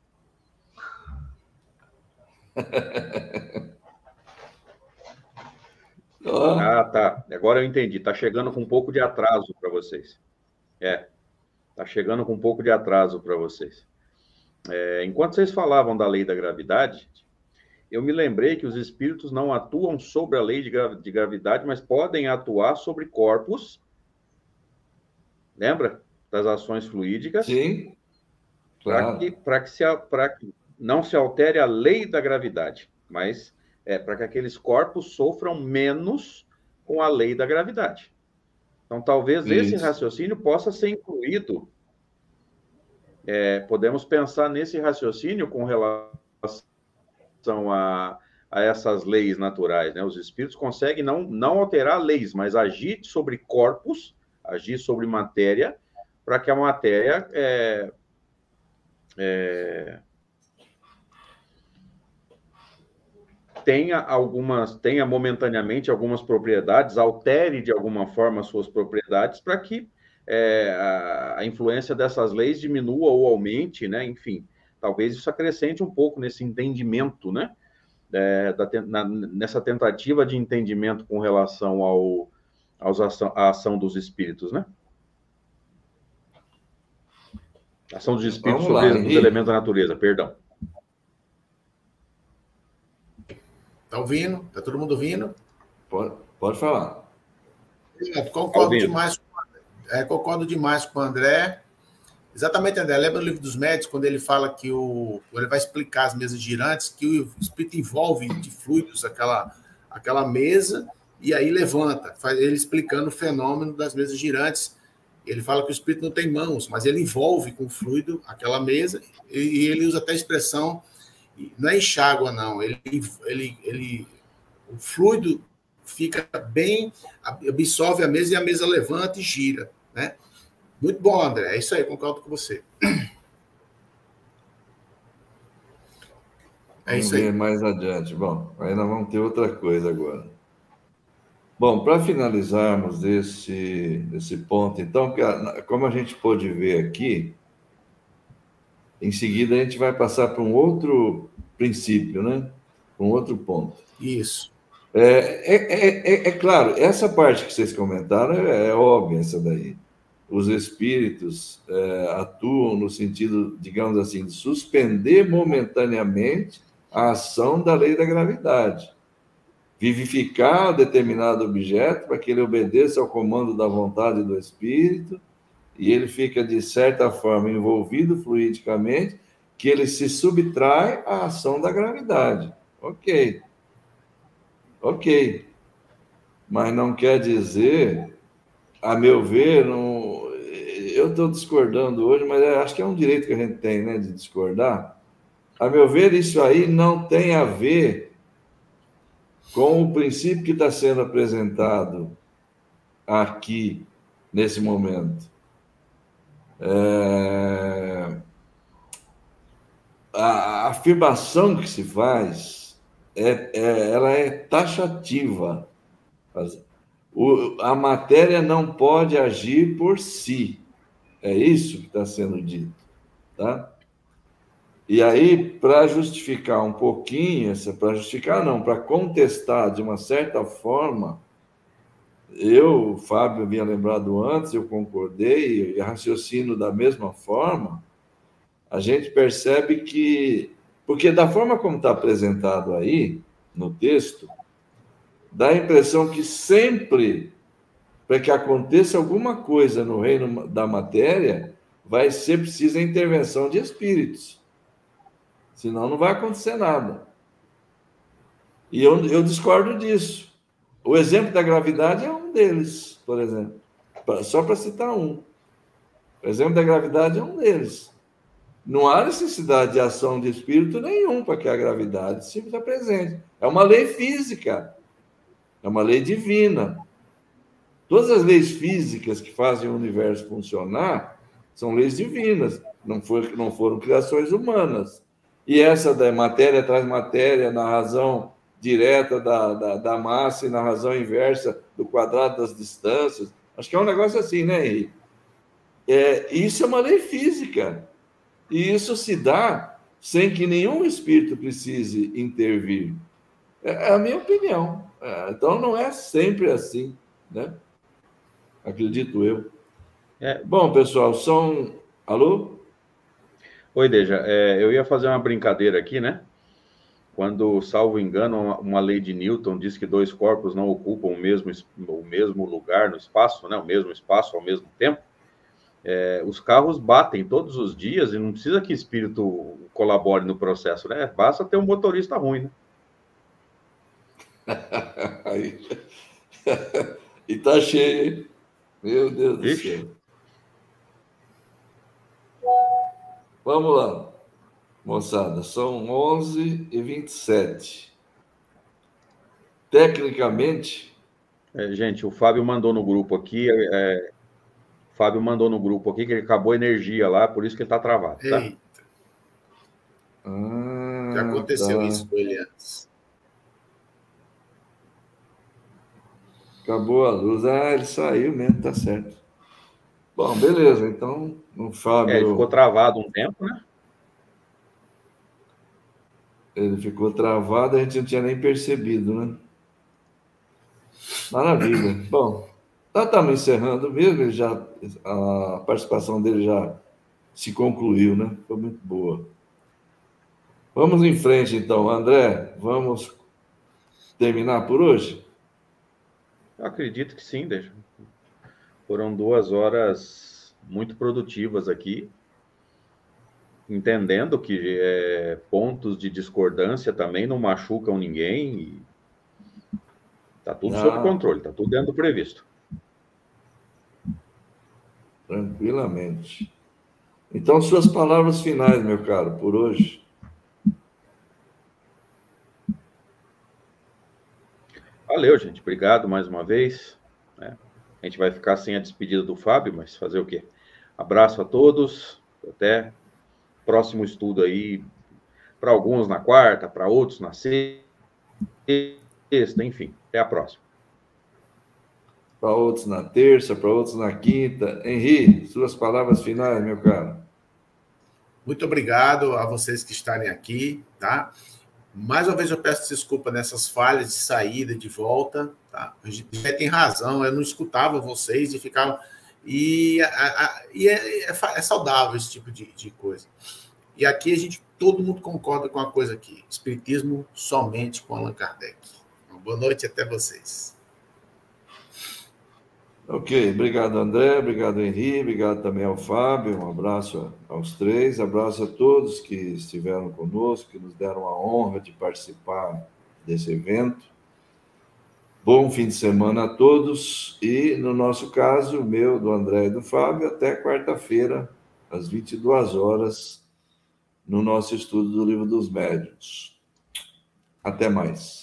Ah, tá. Agora eu entendi. Está chegando com um pouco de atraso para vocês. Está chegando com um pouco de atraso para vocês. Enquanto vocês falavam da lei da gravidade, eu me lembrei que os espíritos não atuam sobre a lei de gravidade, mas podem atuar sobre corpos. Lembra? Das ações fluídicas. Sim. Claro. Para que não se altere a lei da gravidade, mas para que aqueles corpos sofram menos com a lei da gravidade. Então, talvez esse raciocínio possa ser incluído. Podemos pensar nesse raciocínio com relação a essas leis naturais, né? Os espíritos conseguem não alterar leis, mas agir sobre corpos, agir sobre matéria, para que a matéria tenha momentaneamente algumas propriedades, altere de alguma forma as suas propriedades, para que a influência dessas leis diminua ou aumente, né? Enfim, talvez isso acrescente um pouco nesse entendimento, né? Nessa tentativa de entendimento com relação à ação dos espíritos, né? Ação dos espíritos sobre os elementos da natureza, perdão. Está ouvindo? Está todo mundo ouvindo? Pode falar. Concordo demais com o André. Exatamente, André. Lembra do Livro dos Médiuns, quando ele fala que ele vai explicar as mesas girantes, que o espírito envolve de fluidos aquela mesa e aí levanta, ele explicando o fenômeno das mesas girantes. Ele fala que o espírito não tem mãos, mas ele envolve com fluido aquela mesa e ele usa até a expressão, não é enxágua, não. O fluido fica bem, absorve a mesa e a mesa levanta e gira, né? Muito bom, André. É isso aí, concordo com você. Vamos ver mais adiante. Bom, aí nós vamos ter outra coisa agora. Bom, para finalizarmos esse ponto, então, como a gente pôde ver aqui, em seguida a gente vai passar para um outro princípio, né? Um outro ponto. Isso. É claro, essa parte que vocês comentaram é óbvia, essa daí. Os espíritos atuam no sentido, digamos assim, de suspender momentaneamente a ação da lei da gravidade. Vivificar determinado objeto para que ele obedeça ao comando da vontade do espírito e ele fica, de certa forma, envolvido fluidicamente, que ele se subtrai à ação da gravidade. Ok. Mas não quer dizer, a meu ver, eu estou discordando hoje, mas acho que é um direito que a gente tem, né, de discordar. A meu ver, isso aí não tem a ver com o princípio que está sendo apresentado aqui, nesse momento. A afirmação que se faz, ela é taxativa. A matéria não pode agir por si. É isso que está sendo dito, tá? E aí, para justificar um pouquinho, para justificar não, para contestar de uma certa forma, o Fábio havia lembrado antes, eu concordei, e raciocino da mesma forma, a gente percebe que, porque da forma como está apresentado aí, no texto, dá a impressão que sempre, para que aconteça alguma coisa no reino da matéria, vai ser precisa a intervenção de espíritos. Senão não vai acontecer nada. E eu discordo disso. O exemplo da gravidade é um deles, por exemplo. Só para citar um. O exemplo da gravidade é um deles. Não há necessidade de ação de espírito nenhum para que a gravidade se apresente. É uma lei física. É uma lei divina. Todas as leis físicas que fazem o universo funcionar são leis divinas. Não foram criações humanas. E essa da matéria traz matéria na razão direta da massa e na razão inversa do quadrado das distâncias. Acho que é um negócio assim, né, Henrique? Isso é uma lei física. E isso se dá sem que nenhum espírito precise intervir. É a minha opinião. Então, não é sempre assim, né? Acredito eu. Bom, pessoal, Alô? Oi, Deja. Eu ia fazer uma brincadeira aqui, né? Quando, salvo engano, uma lei de Newton diz que dois corpos não ocupam o mesmo lugar no espaço, né? O mesmo espaço ao mesmo tempo. Os carros batem todos os dias e não precisa que espírito colabore no processo, né? Basta ter um motorista ruim, né? E tá cheio, hein? Meu Deus do céu. Vamos lá, moçada. São 11h27. Tecnicamente... gente, o Fábio mandou no grupo aqui... que ele acabou a energia lá, por isso que ele está travado, tá? Eita. Já aconteceu isso com ele antes. Acabou a luz. Ele saiu mesmo, tá certo. Bom, beleza. Então, o Fábio... ele ficou travado um tempo, né? Ele ficou travado, a gente não tinha nem percebido, né? Maravilha. Bom, estamos encerrando mesmo, a participação dele já se concluiu, né? Foi muito boa. Vamos em frente, então. André, vamos terminar por hoje? Eu acredito que sim, Deja. Foram 2 horas muito produtivas aqui, entendendo que pontos de discordância também não machucam ninguém e está tudo sob controle, está tudo dentro do previsto. Tranquilamente. Então, suas palavras finais, meu caro, por hoje. Valeu, gente. Obrigado mais uma vez. A gente vai ficar sem a despedida do Fábio, mas fazer o quê? Abraço a todos. Até próximo estudo aí. Para alguns na quarta, para outros na sexta, enfim. Até a próxima. Para outros na terça, para outros na quinta. Henri, suas palavras finais, meu caro. Muito obrigado a vocês que estarem aqui, tá? Mais uma vez eu peço desculpa nessas falhas de saída, de volta, tá? A gente tem razão, eu não escutava vocês e ficava... é saudável esse tipo de coisa. E aqui todo mundo concorda com a coisa aqui. Espiritismo somente com Allan Kardec. Uma boa noite até vocês. Ok, obrigado, André, obrigado, Henri, obrigado também ao Fábio, um abraço aos três, abraço a todos que estiveram conosco, que nos deram a honra de participar desse evento. Bom fim de semana a todos e, no nosso caso, o meu, do André e do Fábio, até quarta-feira, às 22 horas, no nosso estudo do Livro dos Médiuns. Até mais.